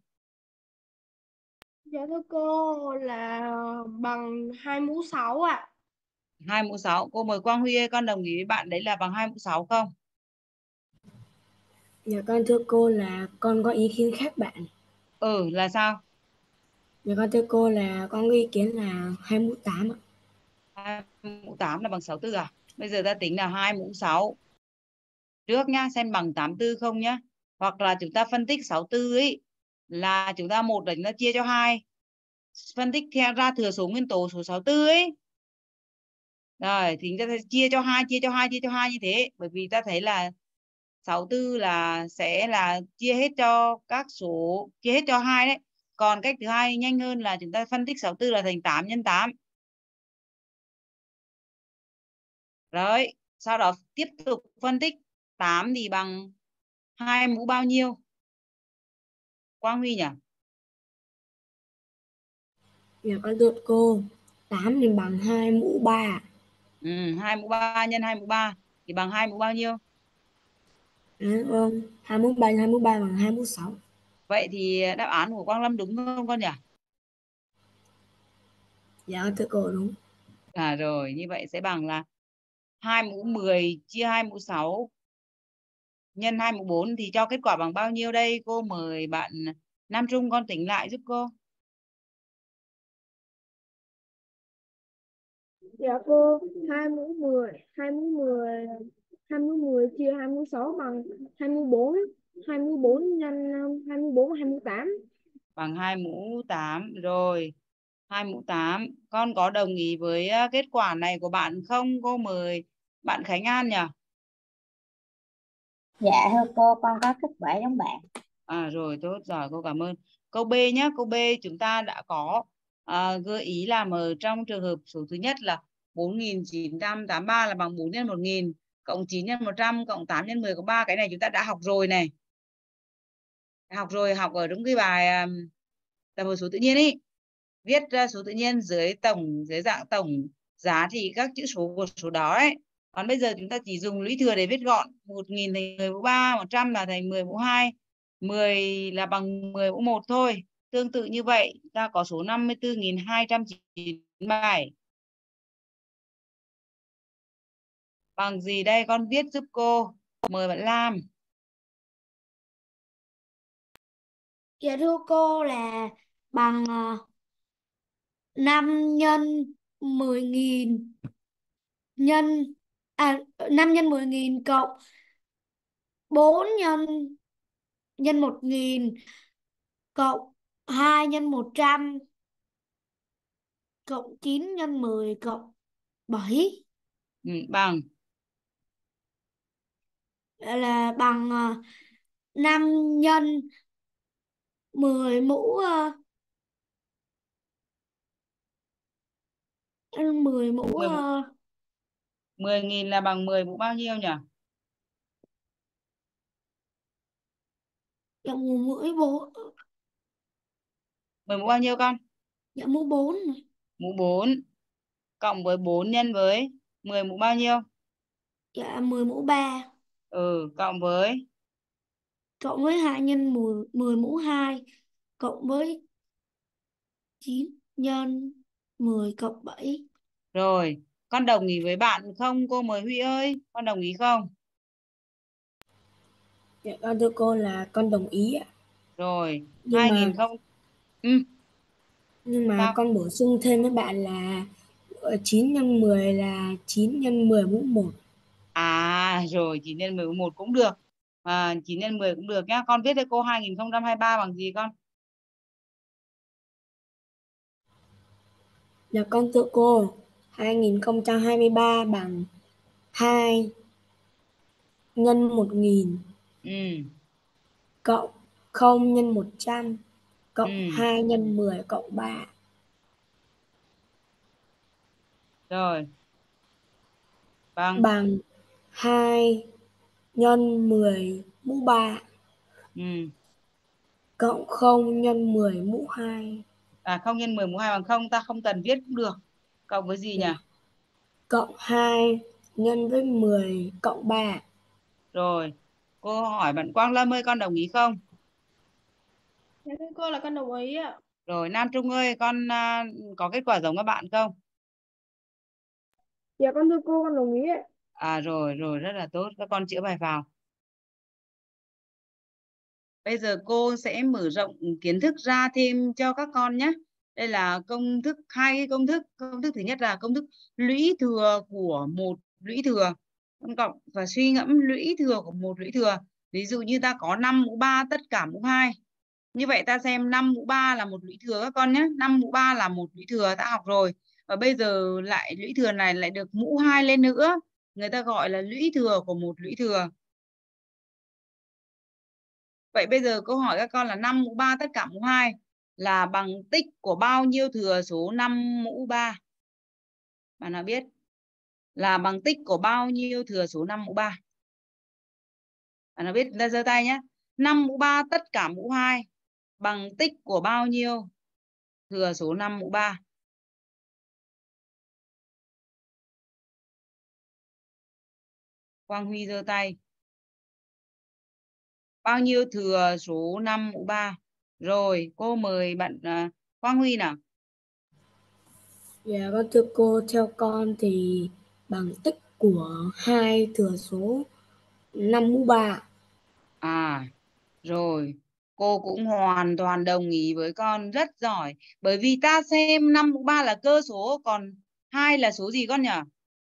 Dạ thưa cô là bằng hai mũ sáu ạ. Hai mũ sáu. Cô mời Quang Huy ơi, con đồng ý với bạn đấy là bằng hai mũ sáu không? Dạ con thưa cô là con có ý kiến khác bạn. Ừ, là sao? Dạ con thưa cô là con có ý kiến là hai mũ tám ạ. Hai mũ tám là bằng sáu tư à? Bây giờ ta tính là hai mũ sáu trước nhá, xem bằng tám tư không nhá. Hoặc là chúng ta phân tích sáu tư ấy là chúng ta một là chúng ta chia cho hai, phân tích theo ra thừa số nguyên tố số sáu tư ấy. Rồi thì chúng ta chia cho hai, chia cho hai, chia cho hai như thế, bởi vì ta thấy là sáu tư là sẽ là chia hết cho các số, chia hết cho hai đấy. Còn cách thứ hai nhanh hơn là chúng ta phân tích sáu tư là thành tám nhân tám. Rồi, sau đó tiếp tục phân tích tám thì bằng hai mũ bao nhiêu? Quang Huy nhỉ? Dạ con thưa cô, tám thì bằng hai mũ ba. Ừ, hai mũ ba nhân hai mũ ba thì bằng hai mũ bao nhiêu? Ừ, vâng, hai mũ ba nhân hai mũ ba bằng hai mũ sáu. Vậy thì đáp án của Quang Lâm đúng không con nhỉ? Dạ con thưa cô đúng. À rồi, như vậy sẽ bằng là hai mũ mười chia hai mũ sáu nhân hai mũ bốn thì cho kết quả bằng bao nhiêu đây? Cô mời bạn Nam Trung con tính lại giúp cô. Dạ cô, hai mũ mười hai mũ mười hai mũ mười chia hai mũ sáu bằng hai mũ bốn. hai mũ bốn nhân um, hai mũ bốn hai mũ tám. Bằng hai mũ tám rồi. Hai mũ tám. Con có đồng ý với uh, kết quả này của bạn không? Cô mời bạn Khánh An nhỉ? Dạ thưa cô, con có kết quả giống bạn. À rồi, tốt giỏi, cô cảm ơn. Câu B nhé, câu B chúng ta đã có à, gợi ý là ở trong trường hợp số thứ nhất là bốn nghìn chín trăm tám mươi ba là bằng bốn nhân một nghìn cộng chín nhân một trăm cộng tám nhân mười cộng ba. Cái này chúng ta đã học rồi này. Học rồi, học ở trong cái bài um, tập hợp số tự nhiên ý. Viết ra số tự nhiên dưới tổng, dưới dạng tổng giá trị các chữ số của số đó ấy. Còn bây giờ chúng ta chỉ dùng lũy thừa để viết gọn. một nghìn thành mười mũ ba, một trăm là thành mười mũ hai, mười là bằng mười mũ một thôi. Tương tự như vậy, ta có số năm mươi tư nghìn hai trăm chín mươi bảy. Bằng gì đây? Con viết giúp cô. Mời bạn Lam. Dạ thưa cô là bằng uh, năm nhân mười nghìn nhân à năm nhân mười nghìn cộng bốn nhân nhân một nghìn cộng hai nhân một trăm cộng chín nhân mười cộng bảy Ừ, bằng là bằng uh, năm nhân mười mũ uh, mười mũ mười mũ. uh, mười nghìn là bằng mười mũ bao nhiêu nhỉ? dạ mũ mũi bốn mười mũ bao nhiêu con? dạ mũ bốn Mũ bốn cộng với bốn nhân với mười mũ bao nhiêu? dạ mười mũ ba Ừ, cộng với cộng với hai nhân mười mười mũ hai cộng với chín nhân mười cộng bảy. rồi. Con đồng ý với bạn không? Cô mời Huy ơi, con đồng ý không? Dạ con thưa cô là con đồng ý ạ. Rồi, Nhưng hai mà nghìn không. Ừ, nhưng mà sao? con bổ sung thêm với bạn là ờ, chín nhân mười là chín nhân mười mũ một. À rồi, chín nhân mười mũ một cũng được. À, chín nhân mười cũng được nhá. Con viết cho cô hai nghìn không trăm hai mươi ba bằng gì con? Dạ con thưa cô, hai nghìn không trăm hai mươi ba bằng hai nhân một nghìn Ừ, cộng không nhân một trăm cộng ừ, hai nhân mười cộng ba rồi. Bằng bằng hai nhân mười mũ ba ừ. cộng không nhân mười mũ hai À, không nhân mười mũ hai bằng không, ta không cần viết cũng được. Cộng với gì nhỉ? cộng hai nhân với mười cộng ba. Rồi, cô hỏi bạn Quang Lâm ơi, con đồng ý không? Dạ thưa cô là con đồng ý ạ. Rồi, Nam Trung ơi, con à, có kết quả giống các bạn không? Dạ con thưa cô, con đồng ý ạ. À rồi, rồi, rất là tốt. Các con chữa bài vào. Bây giờ cô sẽ mở rộng kiến thức ra thêm cho các con nhé. Đây là công thức, hai cái công thức. Công thức thứ nhất là công thức lũy thừa của một lũy thừa. Con cộng và suy ngẫm lũy thừa của một lũy thừa. Ví dụ như ta có năm mũ ba tất cả mũ hai. Như vậy ta xem năm mũ ba là một lũy thừa các con nhé. năm mũ ba là một lũy thừa ta học rồi. Và bây giờ lại lũy thừa này lại được mũ hai lên nữa. Người ta gọi là lũy thừa của một lũy thừa. Vậy bây giờ câu hỏi các con là năm mũ ba tất cả mũ hai là bằng tích của bao nhiêu thừa số năm mũ ba? Bạn nào biết? Là bằng tích của bao nhiêu thừa số năm mũ ba? Bạn nào biết ta giơ tay nhé. năm mũ ba tất cả mũ hai bằng tích của bao nhiêu thừa số năm mũ ba? Quang Huy giơ tay. Bao nhiêu thừa số năm mũ ba? Rồi, cô mời bạn uh, Quang Huy nào. Dạ con thưa cô, theo con thì bằng tích của hai thừa số năm mũ ba. À, rồi. Cô cũng hoàn toàn đồng ý với con, rất giỏi. Bởi vì ta xem năm mũ ba là cơ số, còn hai là số gì con nhỉ?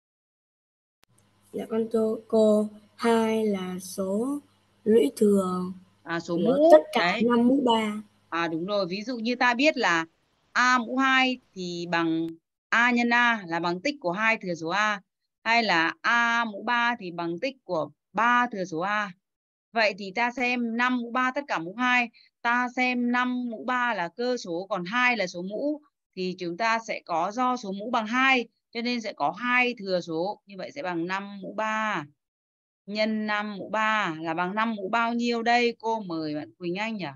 Dạ con thưa cô, hai là số lũy thừa À, số của mũ. tất cả Đấy. năm mũ ba. À đúng rồi, ví dụ như ta biết là A mũ hai thì bằng A nhân A là bằng tích của hai thừa số A. Hay là A mũ ba thì bằng tích của ba thừa số A. Vậy thì ta xem năm mũ ba tất cả mũ hai. Ta xem năm mũ ba là cơ số, còn hai là số mũ. Thì chúng ta sẽ có do số mũ bằng hai. Cho nên sẽ có hai thừa số. Như vậy sẽ bằng năm mũ ba. Nhân năm mũ ba là bằng năm mũ bao nhiêu đây? Cô mời bạn Quỳnh Anh nhỉ?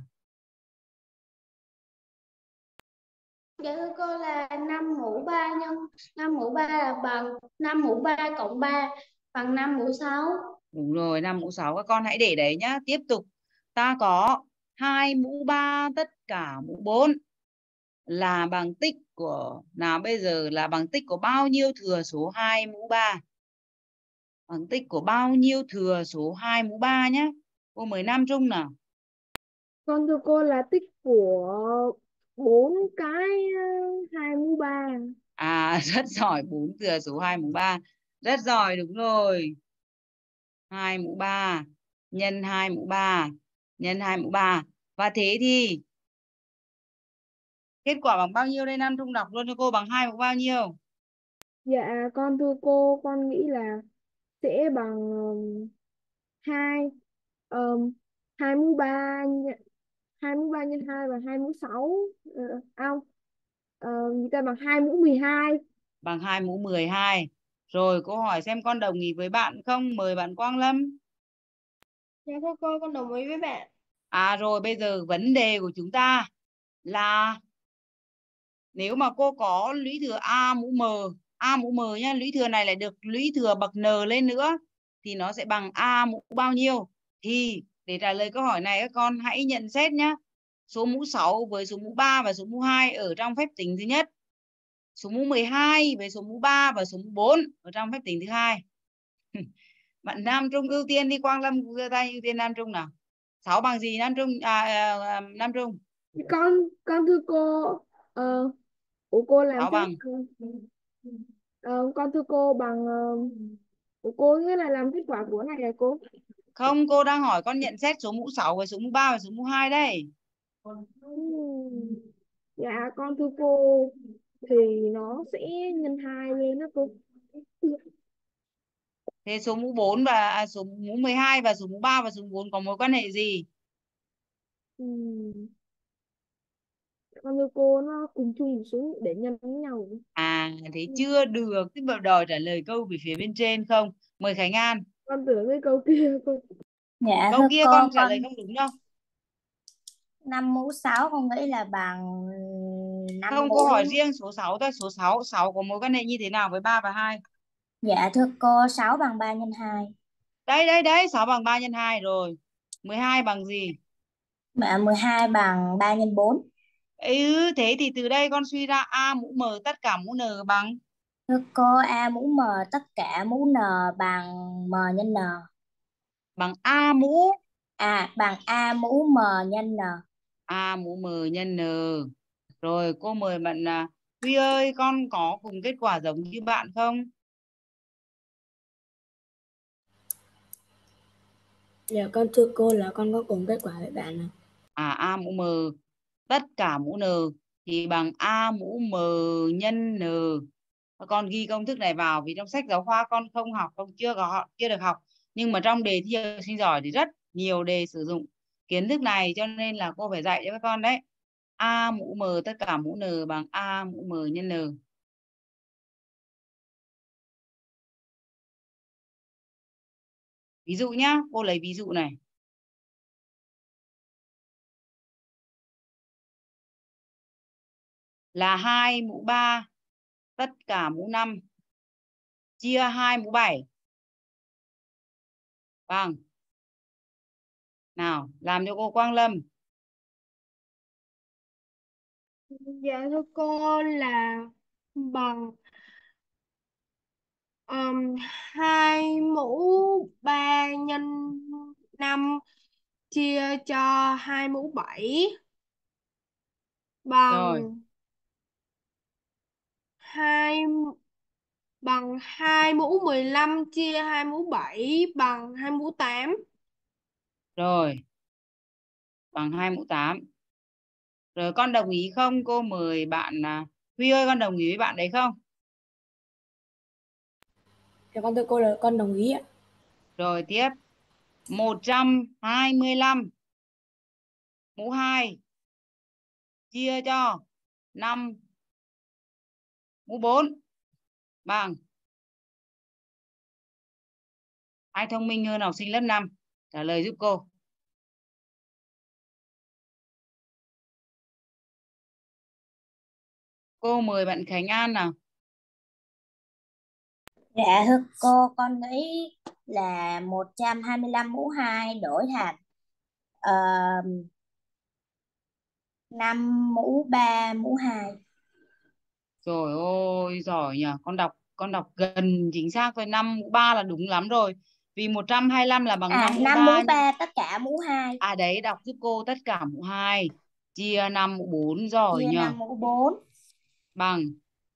Dạ thưa cô là năm mũ ba nhân năm mũ ba là bằng năm mũ ba cộng ba bằng năm mũ sáu. Đúng rồi, năm mũ sáu. Các con hãy để đấy nhá. Tiếp tục. Ta có hai mũ ba tất cả mũ bốn là bằng tích của, nào bây giờ là bằng tích của bao nhiêu thừa số hai mũ ba? Bằng tích của bao nhiêu thừa số hai mũ ba nhé. Cô mời Nam Trung nào. Con thưa cô là tích của bốn cái uh, hai mũ ba. À rất giỏi, bốn thừa số hai mũ ba. Rất giỏi, đúng rồi. hai mũ ba nhân hai mũ ba nhân hai mũ ba. Và thế thì kết quả bằng bao nhiêu đây? Nam Trung đọc luôn cho cô, bằng hai mũ bao nhiêu? Dạ con thưa cô, con nghĩ là sẽ bằng um, hai um, hai mũ ba nhân hai mũ ba nhân hai bằng hai mũ sáu. Ờ, không ờ, người ta bằng hai mũ mười hai. Bằng hai mũ mười hai. Rồi cô hỏi xem con đồng ý với bạn không? Mời bạn Quang Lâm. Dạ thưa cô, con đồng ý với bạn. À rồi, bây giờ vấn đề của chúng ta là nếu mà cô có lũy thừa A mũ M, A mũ M nhá, lũy thừa này lại được lũy thừa bậc N lên nữa thì nó sẽ bằng A mũ bao nhiêu? Thì để trả lời câu hỏi này các con hãy nhận xét nhá. Số mũ sáu với số mũ ba và số mũ hai ở trong phép tính thứ nhất. Số mũ mười hai với số mũ ba và số mũ bốn ở trong phép tính thứ hai. Bạn Nam Trung ưu tiên đi, Quang Lâm giơ tay ưu tiên Nam Trung nào. sáu bằng gì Nam Trung? À, à, à, Nam Trung. Con con thưa cô, ờ, của cô làm sáu phép bằng. ờ, con thưa cô bằng ờ, của cô nghĩa là làm kết quả của này là cô. Không, cô đang hỏi con nhận xét số mũ sáu với số mũ ba và số mũ hai đây. Ừm, Dạ con thưa cô thì nó sẽ nhân hai lên đó cô. Thế số mũ bốn và à, số mũ mười hai và số mũ ba và số mũ bốn có mối quan hệ gì? Ừm, Con thưa cô nó cùng chung một số để nhân với nhau. À thế chưa được, tức là đòi trả lời câu về phía bên trên không? Mời Khánh An. Con tưởng cái câu kia cô. Dạ Câu thưa kia cô, con trả con lời không đúng đâu. năm mũ sáu con nghĩ là bằng năm Không, cô mũ. hỏi riêng số sáu thôi. Số sáu, sáu có mối quan hệ như thế nào với ba và hai? Dạ thưa cô, sáu bằng ba nhân hai. Đấy đấy đấy, sáu bằng ba nhân hai rồi. mười hai bằng gì? Mẹ mười hai bằng ba nhân bốn. Ừ, thế thì từ đây con suy ra A mũ M tất cả mũ N bằng Thưa cô, A mũ M tất cả mũ N bằng M nhân N. bằng A mũ À, bằng A mũ M nhân N. A mũ M nhân N. Rồi cô mời bạn à, Huy ơi, con có cùng kết quả giống như bạn không? Dạ con thưa cô là con có cùng kết quả với bạn ạ. À A mũ M tất cả mũ N thì bằng A mũ M nhân N. Các con ghi công thức này vào vì trong sách giáo khoa con không học, không chưa có học, chưa được học. Nhưng mà trong đề thi học sinh giỏi thì rất nhiều đề sử dụng kiến thức này, cho nên là cô phải dạy cho các con đấy. A mũ M tất cả mũ N bằng A mũ M nhân N. Ví dụ nhá, cô lấy ví dụ này. Là hai mũ ba tất cả mũ năm chia hai mũ bảy bằng. Nào, làm cho cô Quang Lâm. Dạ thưa cô là bằng um, hai mũ ba nhân năm chia cho hai mũ bảy Rồi, bằng hai bằng hai mũ mười lăm chia hai mũ bảy bằng hai mũ tám. rồi, bằng hai mũ tám. Rồi con đồng ý không? Cô mời bạn à, Huy ơi, con đồng ý với bạn đấy không? Dạ con thưa cô là con đồng ý ạ. Rồi tiếp. một trăm hai mươi lăm mũ hai chia cho năm mũ bốn bằng. Ai thông minh hơn học sinh lớp năm? Trả lời giúp cô. Cô mời bạn Khánh An nào. Dạ thưa cô, con nghĩ là một trăm hai mươi lăm mũ hai đổi thành uh, năm mũ ba mũ hai. Rồi ôi, giỏi nhỉ. Con đọc con con đọc gần chính xác thôi, năm mũ ba là đúng lắm rồi. Vì một trăm hai mươi lăm là bằng À, năm mũ năm mũ ba. ba tất cả mũ hai. À đấy, đọc giúp cô tất cả mũ hai chia năm mũ bốn, giỏi Chia nhờ. năm mũ bốn. Bằng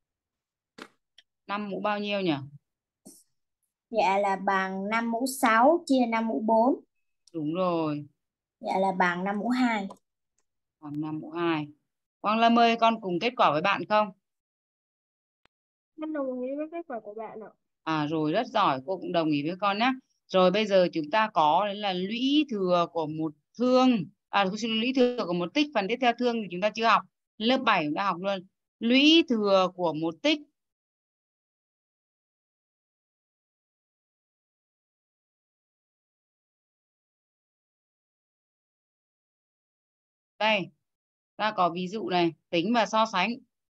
năm mũ bao nhiêu nhỉ? Dạ là bằng năm mũ sáu chia năm mũ bốn. Đúng rồi, Dạ là bằng năm mũ hai. bằng năm mũ hai. Quang Lâm ơi, con cùng kết quả với bạn không? Con đồng ý với kết quả của bạn ạ. À rồi, rất giỏi, cô cũng đồng ý với con nhé. Rồi bây giờ chúng ta có đấy là lũy thừa của một thương. À, xin lỗi, lũy thừa của một tích. Phần tiếp theo thương thì chúng ta chưa học. Lớp bảy chúng ta học luôn. Lũy thừa của một tích. Đây, ta có ví dụ này, tính và so sánh.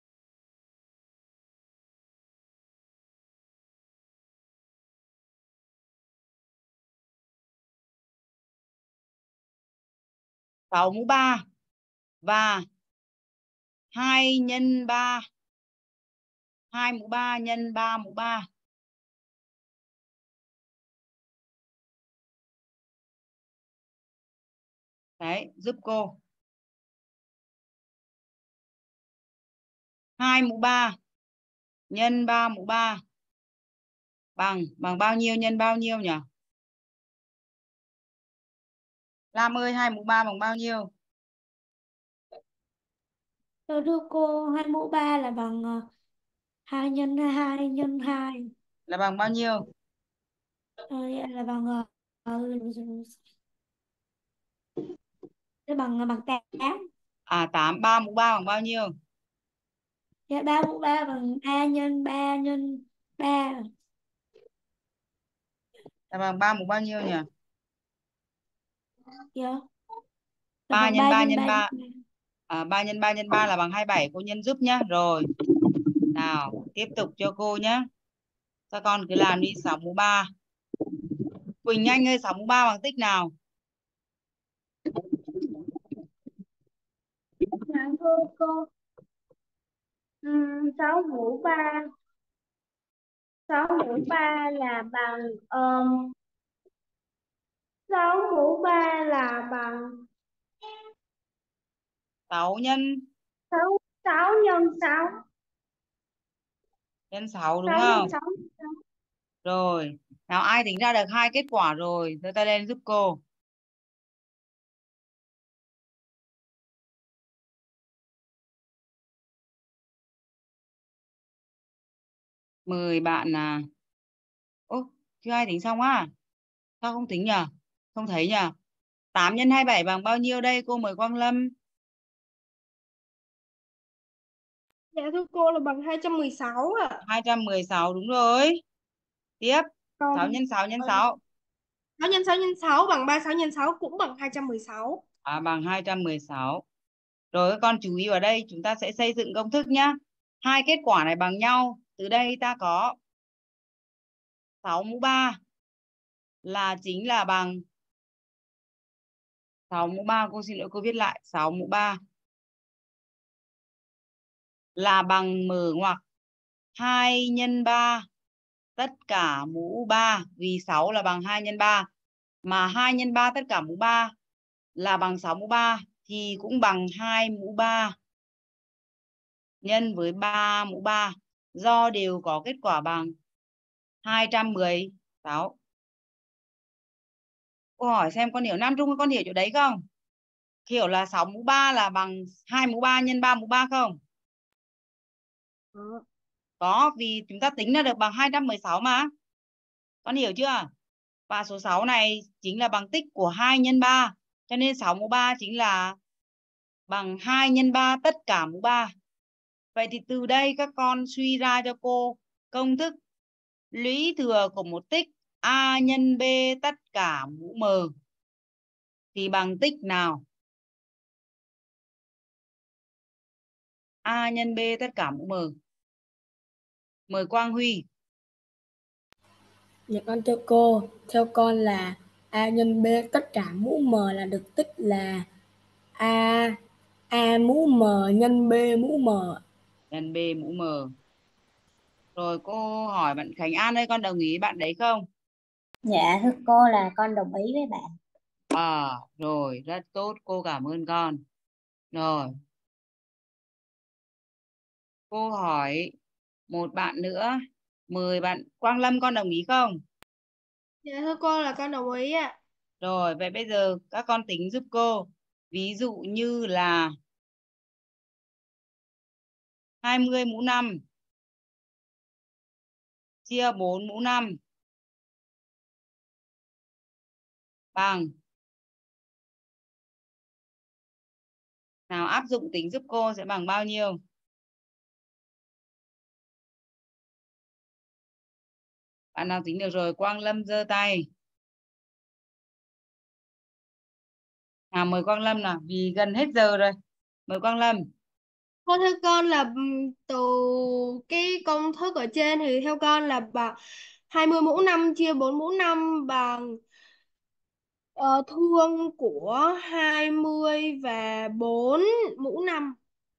sáu mũ ba và hai nhân ba. hai mũ ba nhân ba mũ ba. Đấy, giúp cô. hai mũ ba nhân ba mũ ba bằng bằng bao nhiêu nhân bao nhiêu nhỉ? Lam ơi, hai mũ ba bằng bao nhiêu? Tôi thưa cô, hai mũ ba là bằng ờ, hai nhân hai nhân hai. Là bằng bao nhiêu? Ờ, vậy là bằng ờ, ờ, là bằng bằng tám. À tám, ba mũ ba bằng bao nhiêu? Dạ, ba mũ ba bằng ba nhân ba nhân ba. Là bằng ba mũ bao nhiêu nhỉ? Dạ. Là ba bằng nhân ba ba nhân nhân ba nhân ba. ba. À, ba nhân ba nhân ba là bằng hai mươi bảy, cô nhân giúp nhá. Rồi. Nào, tiếp tục cho cô nhá. Các con cứ làm đi. Sáu mũ ba. Quỳnh Anh ơi, sáu mũ ba bằng tích nào? Dạ thưa cô, um, sáu mũ ba sáu mũ ba là bằng um, sáu mũ ba là bằng sáu nhân sáu sáu nhân sáu. nhân sáu đúng sáu nhân không? sáu. Rồi. Nào, ai tính ra được hai kết quả rồi, giơ tay lên giúp cô. Mời bạn à. Ô, chưa ai tính xong á? Sao không tính nhờ? Không thấy nhờ? tám nhân hai mươi bảy bằng bao nhiêu đây? Cô mời Quang Lâm. Dạ thưa cô là bằng hai trăm mười sáu ạ. hai trăm mười sáu đúng rồi. Tiếp. Còn sáu nhân sáu nhân ờ, sáu. sáu nhân sáu nhân sáu bằng ba mươi sáu nhân sáu cũng bằng hai trăm mười sáu. À, bằng hai trăm mười sáu. Rồi các con chú ý vào đây, chúng ta sẽ xây dựng công thức nhá. Hai kết quả này bằng nhau. Từ đây ta có sáu mũ ba là chính là bằng sáu mũ ba, cô xin lỗi cô viết lại. sáu mũ ba là bằng mở ngoặc hai nhân ba tất cả mũ ba, vì sáu là bằng hai nhân ba, mà hai nhân ba tất cả mũ ba là bằng sáu mũ ba thì cũng bằng hai mũ ba nhân với ba mũ ba, do đều có kết quả bằng hai trăm mười sáu. Cô hỏi xem con hiểu Nam Trung, con hiểu chỗ đấy không? Hiểu là sáu mũ ba là bằng hai mũ ba nhân ba mũ ba không? Đó. Có, vì chúng ta tính ra được bằng hai trăm mười sáu mà. Con hiểu chưa? Và số sáu này chính là bằng tích của hai nhân ba. Cho nên sáu mũ ba chính là bằng hai nhân ba tất cả mũ ba. Vậy thì từ đây các con suy ra cho cô công thức lũy thừa của một tích A nhân B tất cả mũ M thì bằng tích nào? A nhân B tất cả mũ M. Mời Quang Huy. Dạ con thưa cô, theo con là A nhân B tất cả mũ M là được tích là A A mũ M nhân B mũ M. Nhân B mũ M. Rồi cô hỏi bạn Khánh An ơi, con đồng ý bạn đấy không? Dạ thưa cô là con đồng ý với bạn. À, rồi, rất tốt, cô cảm ơn con. Rồi, cô hỏi một bạn nữa. Mời bạn Quang Lâm, con đồng ý không? Dạ thưa cô là con đồng ý ạ. Rồi, vậy bây giờ các con tính giúp cô. Ví dụ như là hai mươi mũ năm chia bốn mũ năm bằng, nào áp dụng tính giúp cô sẽ bằng bao nhiêu? Bạn nào tính được rồi, Quang Lâm giơ tay. Nào mời Quang Lâm nào, vì gần hết giờ rồi. Mời Quang Lâm. Con thưa con là ừm, từ cái công thức ở trên thì theo con là bằng hai mươi mũ năm chia bốn mũ năm bằng ờ, thương của hai mươi và bốn mũ năm.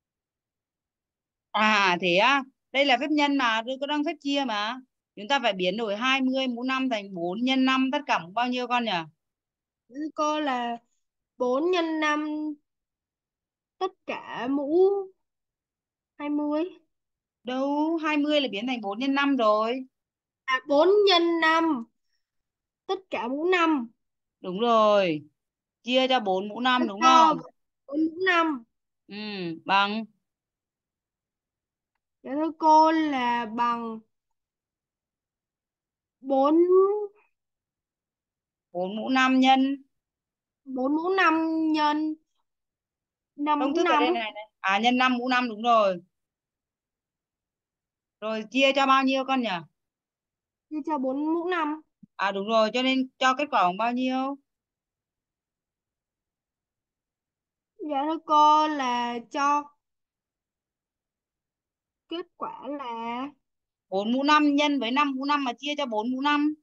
À thế á, đây là phép nhân mà, tôi có đang phép chia mà. Chúng ta phải biến đổi hai mươi mũ năm thành bốn nhân năm, tất cả mũ bao nhiêu con nhỉ? Thưa cô là bốn nhân năm tất cả mũ hai mươi. Đâu, hai mươi là biến thành bốn nhân năm rồi. À bốn nhân năm tất cả mũ năm. Đúng rồi. Chia cho bốn mũ năm đúng Cho không? bốn mũ năm. Ừ, bằng Dạ thưa cô là bằng bốn bốn mũ năm nhân. bốn mũ năm nhân năm Công mũ thức ở năm. đây này, này. À nhân năm mũ năm đúng rồi. Rồi chia cho bao nhiêu con nhỉ? Chia cho bốn mũ năm. À đúng rồi, cho nên cho kết quả bằng bao nhiêu? Dạ thưa cô là cho kết quả là bốn mũ năm nhân với năm mũ năm mà chia cho bốn mũ năm.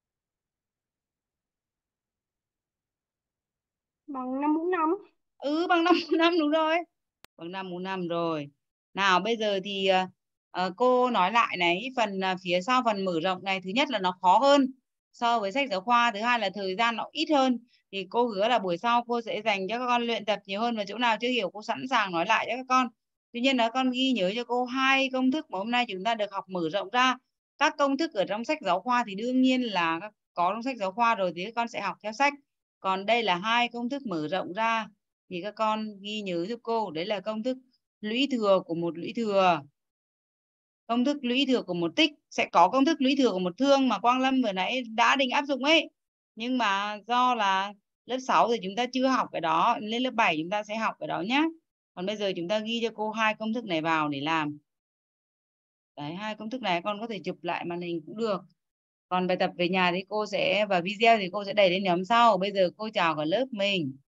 bằng năm mũ năm. Ừ, bằng năm mũ năm đúng rồi. Bằng năm mũ năm rồi. Nào bây giờ thì ờ, ờ, cô nói lại này, phần ờ, phía sau phần mở rộng này, thứ nhất là nó khó hơn so với sách giáo khoa, thứ hai là thời gian nó ít hơn. Thì cô hứa là buổi sau cô sẽ dành cho các con luyện tập nhiều hơn, và chỗ nào chưa hiểu cô sẵn sàng nói lại cho các con. Tuy nhiên là con ghi nhớ cho cô hai công thức mà hôm nay chúng ta được học mở rộng ra. Các công thức ở trong sách giáo khoa thì đương nhiên là có trong sách giáo khoa rồi thì các con sẽ học theo sách. Còn đây là hai công thức mở rộng ra thì các con ghi nhớ giúp cô. Đấy là công thức lũy thừa của một lũy thừa, công thức lũy thừa của một tích, sẽ có công thức lũy thừa của một thương mà Quang Lâm vừa nãy đã định áp dụng ấy, nhưng mà do là lớp sáu thì chúng ta chưa học cái đó, lên lớp bảy chúng ta sẽ học cái đó nhé. Còn bây giờ chúng ta ghi cho cô hai công thức này vào để làm. Đấy, hai công thức này con có thể chụp lại màn hình cũng được. Còn bài tập về nhà thì cô sẽ, và video thì cô sẽ đẩy lên nhóm sau. Bây giờ cô chào cả lớp mình.